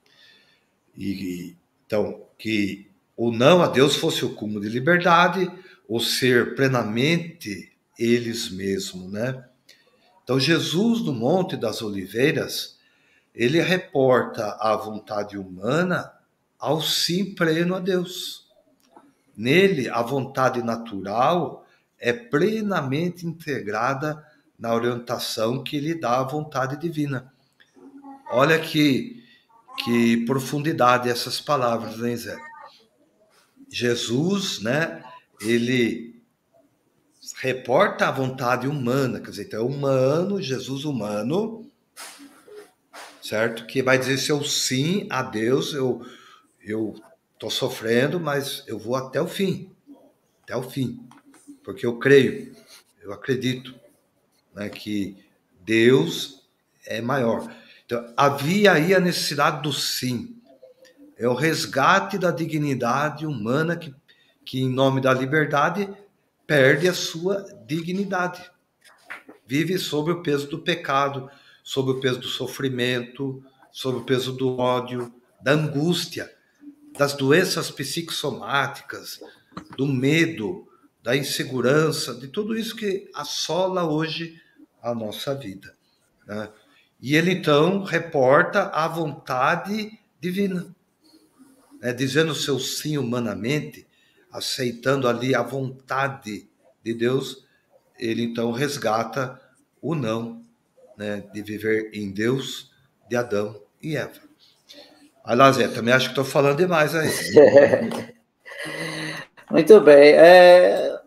A: E, então, que o não a Deus fosse o cúmulo de liberdade, o ser plenamente eles mesmos, né? Então, Jesus no Monte das Oliveiras, ele reporta a vontade humana ao sim pleno a Deus. Nele, a vontade natural é plenamente integrada na orientação que lhe dá a vontade divina. Olha que, que profundidade essas palavras, hein, Zé? Jesus, né, ele reporta a vontade humana, quer dizer, então é humano, Jesus humano, certo? Que vai dizer seu sim a Deus, eu eu tô sofrendo, mas eu vou até o fim, até o fim, porque eu creio, eu acredito, né, que Deus é maior. Então, havia aí a necessidade do sim, é o resgate da dignidade humana que, que em nome da liberdade, perde a sua dignidade. Vive sob o peso do pecado, sob o peso do sofrimento, sob o peso do ódio, da angústia, das doenças psicossomáticas, do medo, da insegurança, de tudo isso que assola hoje a nossa vida, né? E ele então reporta a vontade divina, né? Dizendo o seu sim humanamente, aceitando ali a vontade de Deus, ele então resgata o não, né, de viver em Deus, de Adão e Eva. Vai lá, Zé, também acho que estou falando demais aí.
B: Muito bem. É,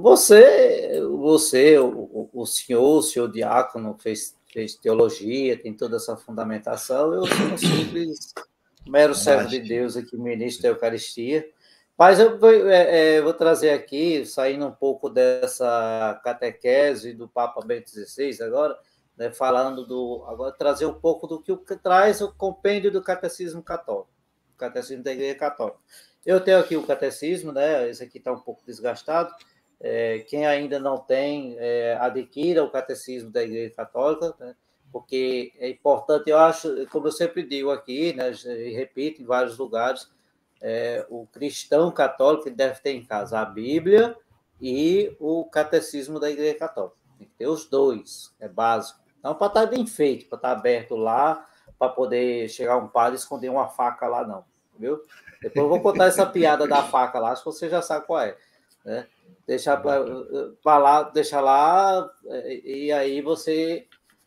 B: você, você o, o senhor, o senhor diácono, fez, fez teologia, tem toda essa fundamentação. Eu sou um simples, mero servo de
A: Imagina.
B: Deus aqui, ministro da Eucaristia. Mas eu vou, é, é, vou trazer aqui, saindo um pouco dessa catequese do Papa Bento dezesseis agora, né, falando do. Agora, trazer um pouco do que, o que traz o compêndio do Catecismo Católico, o Catecismo da Igreja Católica. Eu tenho aqui o catecismo, né? Esse aqui está um pouco desgastado. É, quem ainda não tem, é, adquira o catecismo da Igreja Católica, né? Porque é importante, eu acho, como eu sempre digo aqui, né? E repito em vários lugares, é, o cristão católico deve ter em casa a Bíblia e o catecismo da Igreja Católica. Tem que ter os dois, é básico. Não para estar bem feito, para estar aberto lá, para poder chegar um padre e esconder uma faca lá, não. Viu? Depois eu vou contar essa piada da faca lá, acho que você já sabe qual é. Né? Deixa para lá, deixa lá, e aí você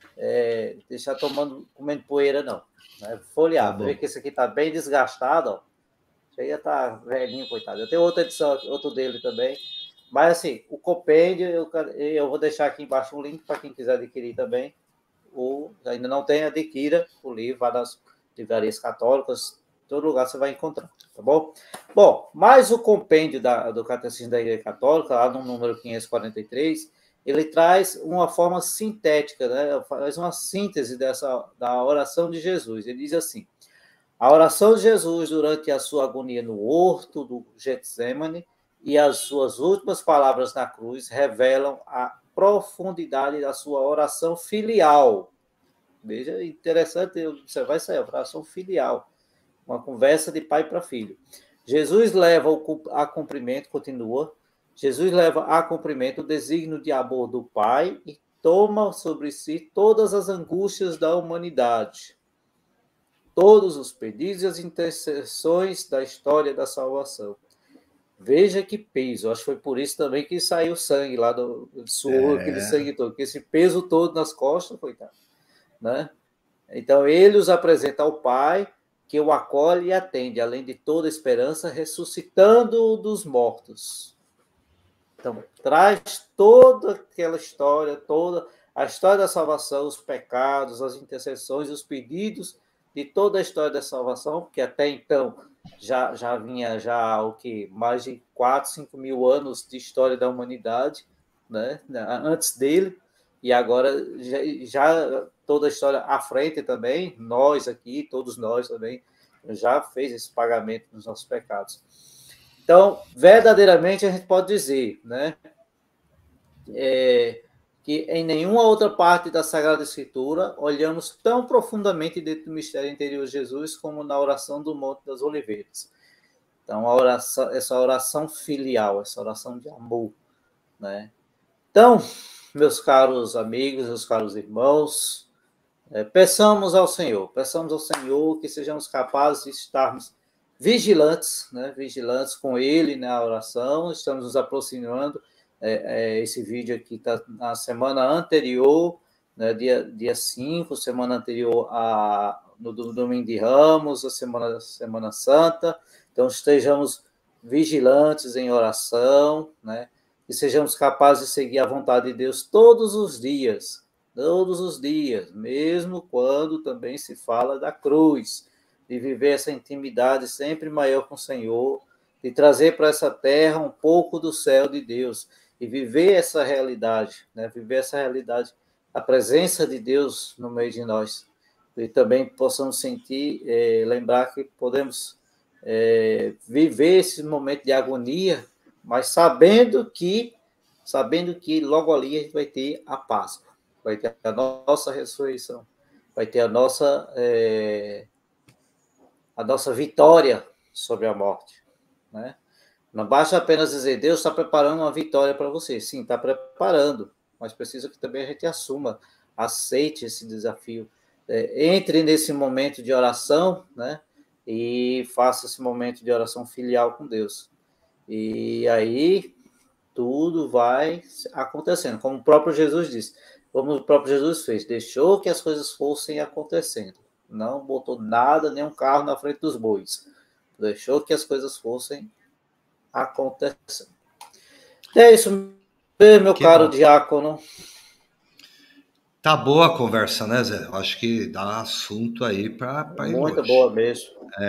B: é, deixa tomando, comendo poeira, não. Né? Folhear.
A: Tá
B: Vê que
A: bom.
B: esse aqui está bem desgastado, ó. Já tá velhinho, coitado. Eu tenho outra edição, outro dele também. Mas assim, o compêndio, eu, eu vou deixar aqui embaixo um link para quem quiser adquirir também. Ou ainda não tem, adquira o livro, vá nas livrarias católicas, todo lugar você vai encontrar, tá bom? Bom, mas o compêndio da, do Catecismo da Igreja Católica, lá no número quinhentos e quarenta e três, ele traz uma forma sintética, né? Faz uma síntese dessa, da oração de Jesus. Ele diz assim: a oração de Jesus durante a sua agonia no horto do Getsemane e as suas últimas palavras na cruz revelam a profundidade da sua oração filial. Veja, interessante observar isso aí, oração filial, uma conversa de pai para filho. Jesus leva a cumprimento, continua, Jesus leva a cumprimento o desígnio de amor do Pai e toma sobre si todas as angústias da humanidade, todos os pedidos e as intercessões da história da salvação. Veja que peso, acho que foi por isso também que saiu sangue lá do, do suor, é. Aquele sangue todo, que esse peso todo nas costas, coitado, né? Então ele os apresenta ao Pai, que o acolhe e atende, além de toda esperança, ressuscitando-o dos mortos. Então traz toda aquela história, toda a história da salvação, os pecados, as intercessões, os pedidos de toda a história da salvação, porque até então já, já vinha já o que mais de quatro, cinco mil anos de história da humanidade, né? Antes dele, e agora já, já toda a história à frente também, nós aqui, todos nós também, já fez esse pagamento dos nossos pecados. Então, verdadeiramente, a gente pode dizer, né, é, que em nenhuma outra parte da Sagrada Escritura olhamos tão profundamente dentro do mistério interior de Jesus como na oração do Monte das Oliveiras. Então, a oração, essa oração filial, essa oração de amor, né? Então, meus caros amigos, meus caros irmãos, é, peçamos ao Senhor, peçamos ao Senhor que sejamos capazes de estarmos vigilantes, né? Vigilantes com Ele na oração. Estamos nos aproximando. É, é, esse vídeo aqui está na semana anterior, né, dia, dia cinco, semana anterior a, no domingo de Ramos, a semana, semana Santa. Então, estejamos vigilantes em oração, né, e sejamos capazes de seguir a vontade de Deus todos os dias, todos os dias, mesmo quando também se fala da cruz, de viver essa intimidade sempre maior com o Senhor, de trazer para essa terra um pouco do céu de Deus, e viver essa realidade, né? Viver essa realidade, a presença de Deus no meio de nós. E também possamos sentir, é, lembrar que podemos é, viver esse momento de agonia, mas sabendo que, sabendo que logo ali a gente vai ter a Páscoa, vai ter a nossa ressurreição, vai ter a nossa, é, a nossa vitória sobre a morte, né? Não basta apenas dizer, Deus está preparando uma vitória para você. Sim, está preparando, mas precisa que também a gente assuma, aceite esse desafio. É, entre nesse momento de oração, né? E faça esse momento de oração filial com Deus. E aí, tudo vai acontecendo. Como o próprio Jesus disse, como o próprio Jesus fez, deixou que as coisas fossem acontecendo, não botou nada, nem um carro na frente dos bois. Deixou que as coisas fossem acontecendo. É isso, meu
A: Que
B: caro
A: bom.
B: diácono.
A: Tá boa a conversa, né, Zé? Eu acho que dá assunto aí para ir
B: Muito
A: longe.
B: boa mesmo.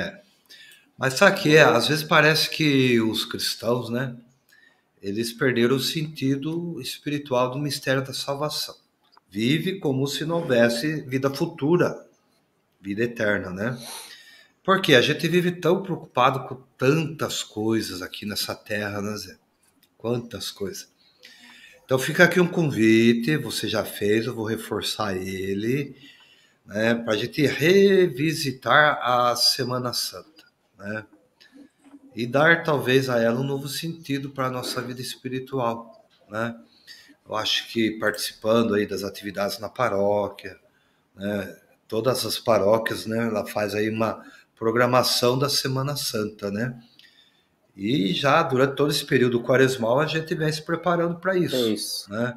A: Mas sabe que é? Às vezes parece que os cristãos, né, eles perderam o sentido espiritual do mistério da salvação. Vive como se não houvesse vida futura, vida eterna, né? Porque a gente vive tão preocupado com tantas coisas aqui nessa terra, né, Zé? Quantas coisas. Então fica aqui um convite, você já fez, eu vou reforçar ele, né, para a gente revisitar a Semana Santa, né? E dar talvez a ela um novo sentido para a nossa vida espiritual, né? Eu acho que participando aí das atividades na paróquia, né, todas as paróquias, né, ela faz aí uma programação da Semana Santa, né? E já durante todo esse período quaresmal a gente vem se preparando para isso,
B: Isso.
A: né?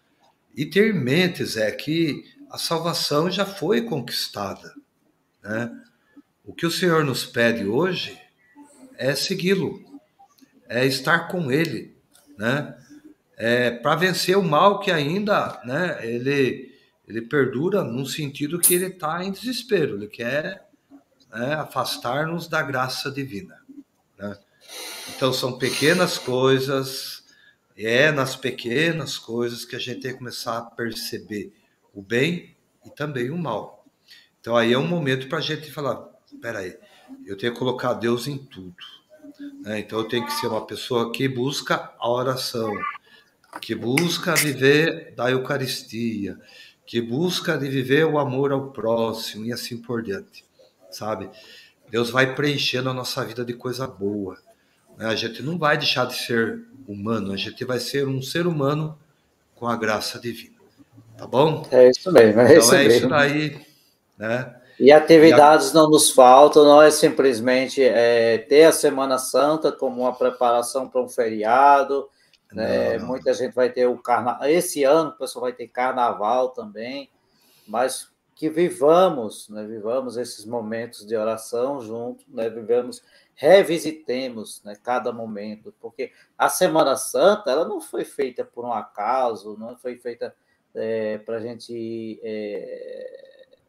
A: E ter em mente, Zé, que a salvação já foi conquistada, né? O que o Senhor nos pede hoje é segui-lo, é estar com Ele, né? É para vencer o mal que ainda, né? Ele ele perdura num sentido que ele está em desespero, ele quer, né, afastar-nos da graça divina, né? Então são pequenas coisas, é nas pequenas coisas que a gente tem que começar a perceber o bem e também o mal. Então aí é um momento para a gente falar, peraí, eu tenho que colocar Deus em tudo, né? Então eu tenho que ser uma pessoa que busca a oração, que busca viver da Eucaristia, que busca de viver o amor ao próximo e assim por diante, sabe? Deus vai preenchendo a nossa vida de coisa boa, né? A gente não vai deixar de ser humano, a gente vai ser um ser humano com a graça divina, tá bom?
B: É isso mesmo, é
A: Então
B: isso
A: é isso
B: mesmo.
A: daí, né?
B: E
A: E a...
B: atividades não nos faltam, não é simplesmente é, ter a Semana Santa como uma preparação para um feriado,
A: Não,
B: né?
A: não, não.
B: Muita gente vai ter o carnaval, esse ano o pessoal vai ter carnaval também, mas que vivamos, né? Vivamos esses momentos de oração junto, né? Vivamos, revisitemos, né, cada momento, porque a Semana Santa ela não foi feita por um acaso, não foi feita é, para a gente é,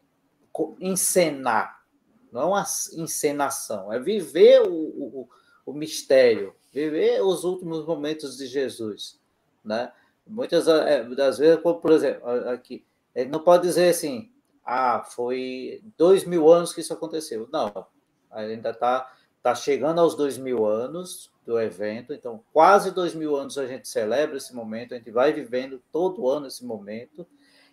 B: encenar, não é uma encenação, é viver o, o, o mistério, viver os últimos momentos de Jesus, né? Muitas das vezes, como por exemplo, aqui, ele não pode dizer assim, ah, foi dois mil anos que isso aconteceu. Não, ainda está tá chegando aos dois mil anos do evento, então quase dois mil anos a gente celebra esse momento, a gente vai vivendo todo ano esse momento,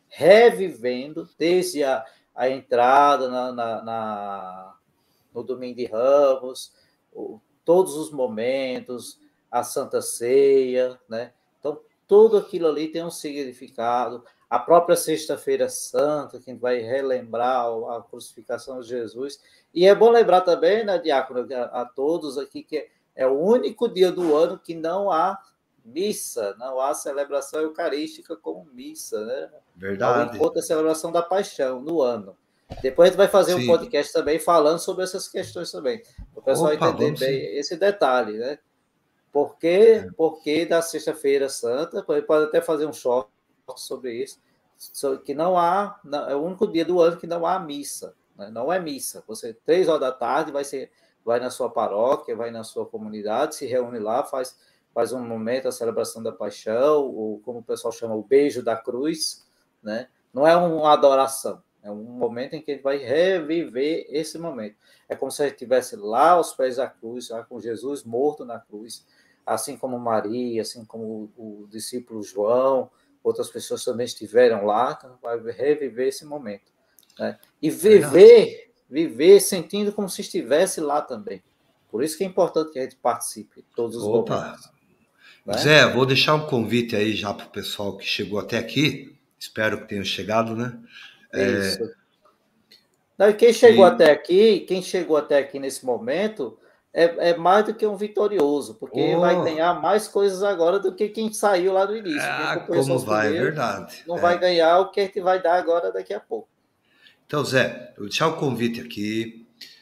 B: revivendo desde a, a entrada na, na, na, no Domingo de Ramos, o, todos os momentos, a Santa Ceia, né? Então, tudo aquilo ali tem um significado. A própria Sexta-feira Santa, que a gente vai relembrar a crucificação de Jesus. E é bom lembrar também, né, Diácono, a, a todos aqui, que é o único dia do ano que não há missa, não há celebração eucarística como missa, né? Ao
A: Verdade.
B: encontro da celebração da paixão no ano. Depois a gente vai fazer um
A: Sim.
B: podcast também falando sobre essas questões também, para o pessoal
A: Opa,
B: entender
A: vamos sim.
B: bem esse detalhe, né? Por que, por que da Sexta-feira Santa? A gente pode até fazer um short sobre isso, que não há, não, é o único dia do ano que não há missa, né? Não é missa. Você, três horas da tarde, vai, ser, vai na sua paróquia, vai na sua comunidade, se reúne lá, faz, faz um momento a celebração da paixão, ou como o pessoal chama, o beijo da cruz, né? Não é uma adoração, é um momento em que a gente vai reviver esse momento. É como se a gente estivesse lá aos pés da cruz, lá com Jesus morto na cruz, assim como Maria, assim como o, o discípulo João, outras pessoas também estiveram lá, então vai reviver esse momento, né? E viver, viver sentindo como se estivesse lá também. Por isso que é importante que a gente participe de todos os
A: Opa.
B: momentos, né?
A: Zé, vou deixar um convite aí já para o pessoal que chegou até aqui. Espero que tenham chegado, né?
B: Isso. Não, e quem chegou
A: E,
B: até aqui, quem chegou até aqui nesse momento, é, é mais do que um vitorioso, porque vai
A: oh,
B: ganhar mais coisas agora do que quem saiu lá no início. Quem
A: ah,
B: acompanhou só
A: como
B: os
A: vai, é
B: primeiros
A: verdade.
B: não vai
A: É.
B: ganhar o que a gente vai dar agora daqui a pouco.
A: Então, Zé, eu vou deixar o convite aqui.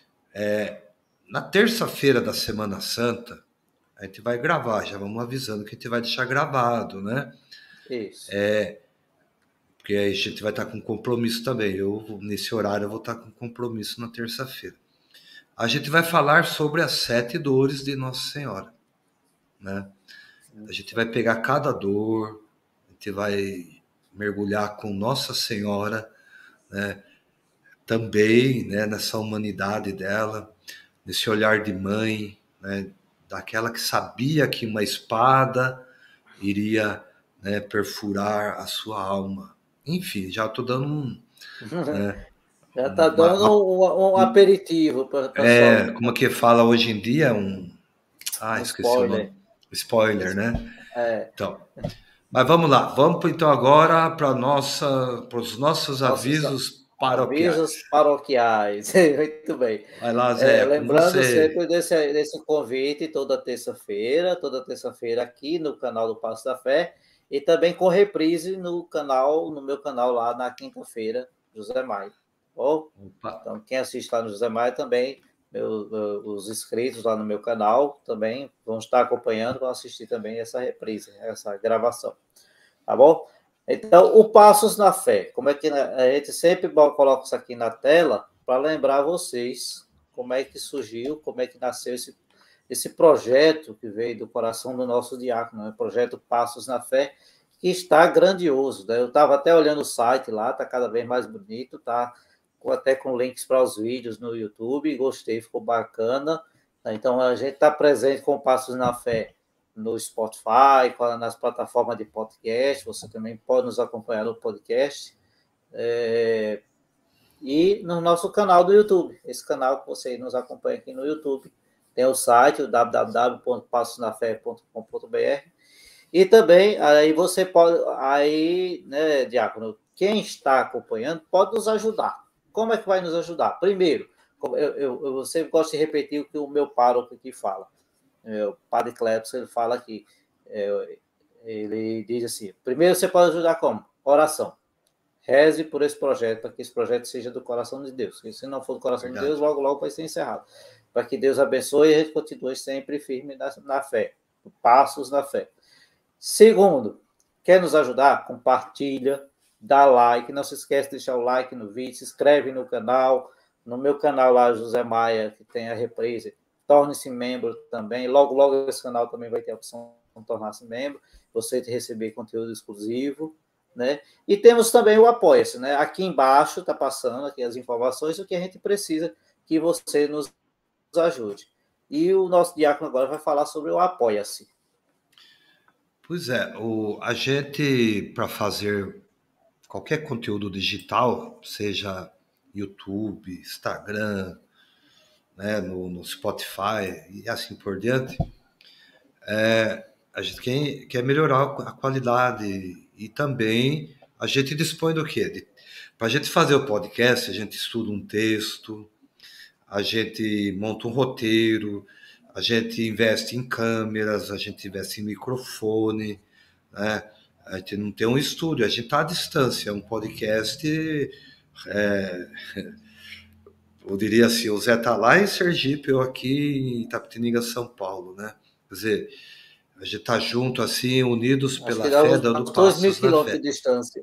A: É, na terça-feira da Semana Santa, a gente vai gravar, já vamos avisando que a gente vai deixar gravado, né?
B: Isso.
A: Porque aí a gente vai estar com compromisso também. Eu, nesse horário, eu vou estar com compromisso na terça-feira. A gente vai falar sobre as sete dores de Nossa Senhora, né? A gente vai pegar cada dor, a gente vai mergulhar com Nossa Senhora, né? Também, né, nessa humanidade dela, nesse olhar de mãe, né, daquela que sabia que uma espada iria, né, perfurar a sua alma. Enfim, já estou dando um, né,
B: Já está
A: uma,
B: dando
A: uma,
B: um, um aperitivo para o pessoal,
A: é, como é que fala hoje em dia, um, ah,
B: um
A: esqueci o nome,
B: spoiler.
A: spoiler, né?
B: É,
A: Então, mas vamos lá, vamos então agora para nossa, para os nossos
B: nossos
A: avisos
B: avisos
A: paroquiais.
B: paroquiais. Muito bem.
A: Vai lá,
B: É,
A: Zé, com
B: lembrando
A: você.
B: sempre desse, desse convite toda terça-feira, toda terça-feira aqui no canal do Passo da Fé e também com reprise no canal, no meu canal lá na quinta-feira, José Maia. Bom,
A: Opa,
B: então quem assiste lá no José Maia também, meu, os inscritos lá no meu canal também vão estar acompanhando, vão assistir também essa reprise, essa gravação. Tá bom? Então, o Passos na Fé. Como é que a gente sempre coloca isso aqui na tela para lembrar vocês como é que surgiu, como é que nasceu esse, esse projeto que veio do coração do nosso diácono, né? O projeto Passos na Fé, que está grandioso. Né? Eu estava até olhando o site lá, está cada vez mais bonito, tá até com links para os vídeos no YouTube, gostei, ficou bacana. Então, a gente está presente com Passos na Fé no Spotify, nas plataformas de podcast, você também pode nos acompanhar no podcast, é, e no nosso canal do YouTube, esse canal que você nos acompanha aqui no YouTube, tem o site, o w w w ponto passos na fé ponto com ponto b r, e também, aí você pode, aí, né, Diácono, quem está acompanhando pode nos ajudar. Como é que vai nos ajudar? Primeiro, eu, eu, eu sempre gosto de repetir o que o meu pároco aqui fala. O padre Clepson, ele fala aqui, é, ele diz assim, primeiro você pode ajudar como? Oração. Reze por esse projeto, para que esse projeto seja do coração de Deus. Porque se não for do coração de Deus,
A: verdade.
B: logo, logo vai ser encerrado. Para que Deus abençoe e a gente continue sempre firme na, na fé. Passos na fé. Segundo, quer nos ajudar? Compartilha, dá like. Não se esquece de deixar o like no vídeo, se inscreve no canal. No meu canal lá, José Maia, que tem a reprise, torne-se membro também. Logo, logo esse canal também vai ter a opção de tornar-se membro, você de receber conteúdo exclusivo, né? E temos também o Apoia-se, né? Aqui embaixo está passando aqui as informações, o que a gente precisa que você nos ajude. E o nosso diácono agora vai falar sobre o Apoia-se.
A: Pois é, o, a gente, para fazer qualquer conteúdo digital, seja YouTube, Instagram, né, no, no Spotify e assim por diante, é, a gente quer, quer melhorar a qualidade e também a gente dispõe do quê? Para a gente fazer o podcast, a gente estuda um texto, a gente monta um roteiro, a gente investe em câmeras, a gente investe em microfone, né? A gente não tem um estúdio, a gente está à distância, é um podcast, é, eu diria assim, o Zé está lá em Sergipe, eu aqui em Itapetininga, São Paulo, né? Quer dizer, a gente está junto assim, unidos
B: Acho
A: pela
B: que dá
A: fé,
B: uns,
A: dando
B: uns dois mil
A: passos na
B: quilômetros
A: fé,
B: de distância.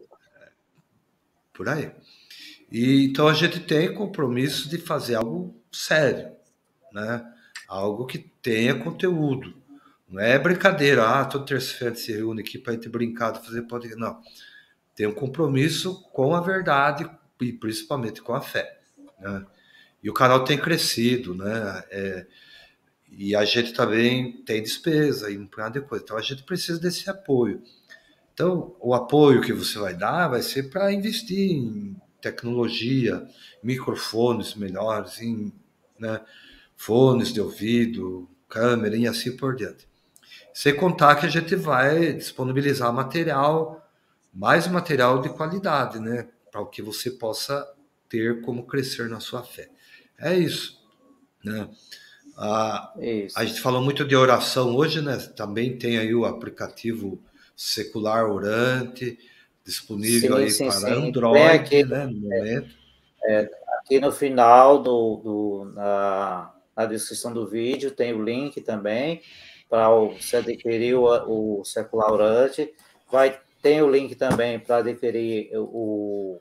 A: por aí. E então a gente tem compromisso de fazer algo sério, né? Algo que tenha conteúdo. Não é brincadeira, ah, toda terça-feira se reúne aqui para a gente brincar de fazer podcast. Não. Tem um compromisso com a verdade e principalmente com a fé, né? E o canal tem crescido, né? É, e a gente também tem despesa e um punhado de coisa. Então a gente precisa desse apoio. Então, o apoio que você vai dar vai ser para investir em tecnologia, microfones melhores, em, né, fones de ouvido, câmera e assim por diante. Sem contar que a gente vai disponibilizar material, mais material de qualidade, né? Para que você possa ter como crescer na sua fé. É isso, né? A, a
B: Isso.
A: gente falou muito de oração hoje, né? Também tem aí o aplicativo Secular Orante, disponível
B: Sim,
A: aí
B: sim,
A: para
B: sim. Tem aqui.
A: Android, né? No momento.
B: É, aqui no final do, do na, na descrição do vídeo tem o link também para você adquirir o, o Secular Orante. Vai tem o link também para adquirir o,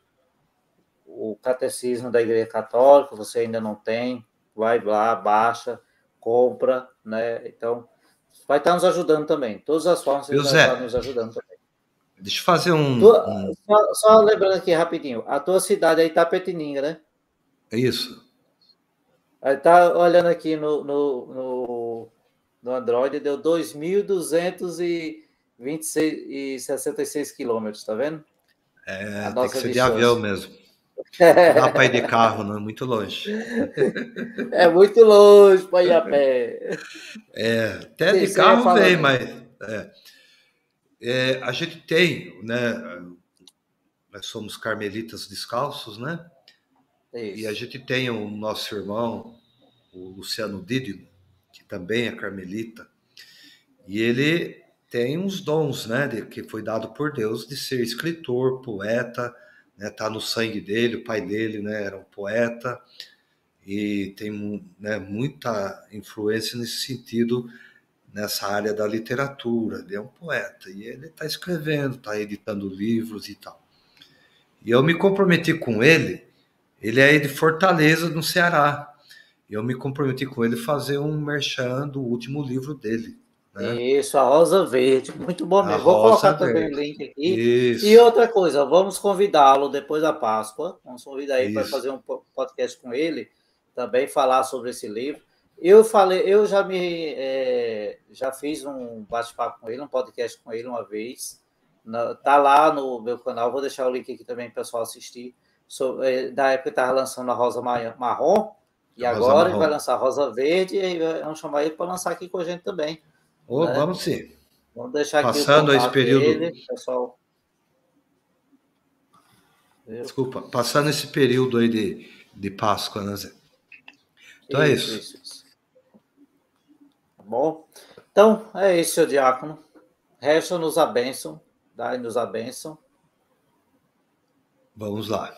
B: o Catecismo da Igreja Católica. Você ainda não tem, vai lá, baixa, compra, né? Então vai estar nos ajudando também. Todas as formas você vai estar nos ajudando também.
A: Deixa eu fazer um,
B: tua,
A: um...
B: Só, só lembrando aqui rapidinho, a tua cidade é Itapetininga, né?
A: É isso.
B: Aí tá olhando aqui no, no, no, no Android, deu dois mil duzentos e sessenta e seis quilômetros, tá vendo?
A: É,
B: A
A: tem que
B: nossa
A: ser de
B: distância.
A: avião mesmo. Não dá para ir de carro, não, é muito longe.
B: É muito longe para ir a pé.
A: É, até de
B: Você
A: carro vem,
B: falando...
A: mas é, é, a gente tem, né? Nós somos carmelitas descalços, né? Isso. E a gente tem o nosso irmão, o Luciano Dídimo, que também é carmelita, e ele tem uns dons, né? De, que foi dado por Deus de ser escritor, poeta, né? Tá no sangue dele, o pai dele, né? Era um poeta e tem, né, muita influência nesse sentido, nessa área da literatura. Ele é um poeta e ele está escrevendo, está editando livros e tal. E eu me comprometi com ele, ele é de Fortaleza, no Ceará, e eu me comprometi com ele fazer um merchan do último livro dele. Né?
B: Isso, a Rosa Verde, muito bom mesmo.
A: A
B: Vou colocar
A: Verde.
B: também o link aqui.
A: Isso.
B: E outra coisa, vamos convidá-lo depois da Páscoa, vamos convidar ele para fazer um podcast com ele, também falar sobre esse livro. Eu falei, eu já me é, já fiz um bate-papo com ele, um podcast com ele uma vez. Na, tá lá no meu canal, vou deixar o link aqui também para o pessoal assistir. So, é, da época que estava lançando a Rosa Marrom, e a agora Rosa ele vai lançar a Rosa Verde, e vamos chamar ele para lançar aqui com a gente também.
A: Oh, né? Vamos sim.
B: Vamos deixar
A: passando
B: aqui o
A: esse período
B: dele, pessoal.
A: Desculpa, passando esse período aí de, de Páscoa, né, Zé? Então isso, é isso.
B: isso, isso. Tá bom? Então, é isso, seu diácono. Resta-nos a bênção, dai-nos a bênção.
A: Vamos lá.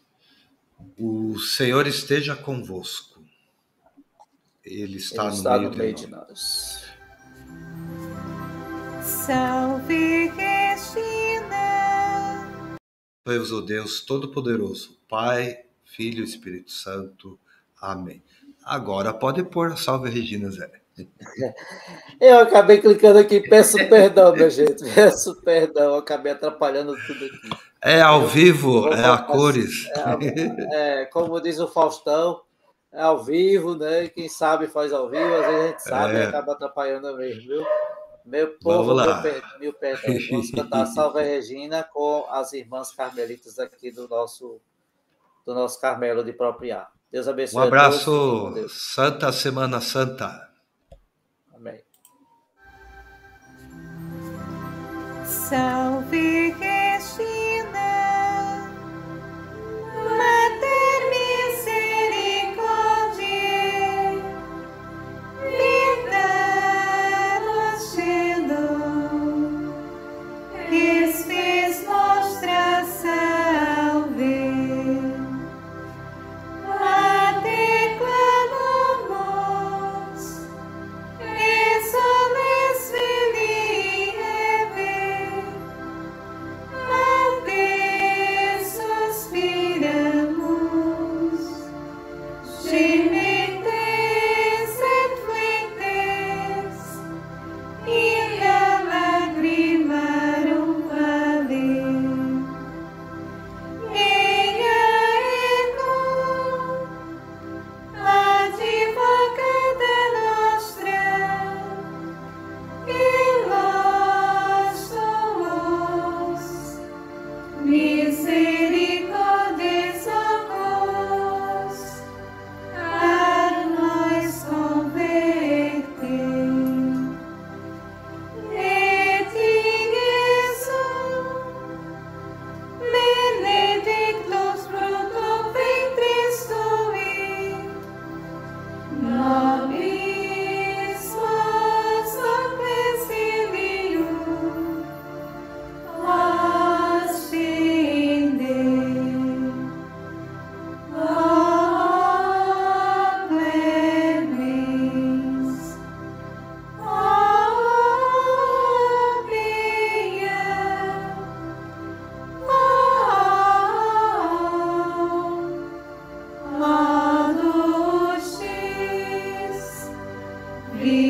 A: O Senhor esteja convosco. Ele está, Ele no, está meio no meio de, de nós.
C: Salve Regina.
A: Deus, o Deus Todo-Poderoso, Pai, Filho e Espírito Santo. Amém. Agora pode pôr a salve Regina, Zé.
B: Eu acabei clicando aqui, peço perdão, minha gente, peço perdão, acabei atrapalhando tudo aqui.
A: É ao eu, vivo, eu é a cores.
B: É, é, como diz o Faustão, é ao vivo, né? Quem sabe faz ao vivo, às vezes a gente sabe é. e acaba atrapalhando mesmo, viu? Meu povo, meu, per, meu perdão. Vamos cantar Salve Regina com as irmãs carmelitas aqui do nosso, do nosso Carmelo de Propriar. Deus abençoe.
A: Um abraço, a todos, Santa Semana Santa.
B: Amém.
C: Salve Regina, Mater Misericordiae, Vita Lucendo, Espes Nostra Salve, a te clamamos, exoles veni eve, vi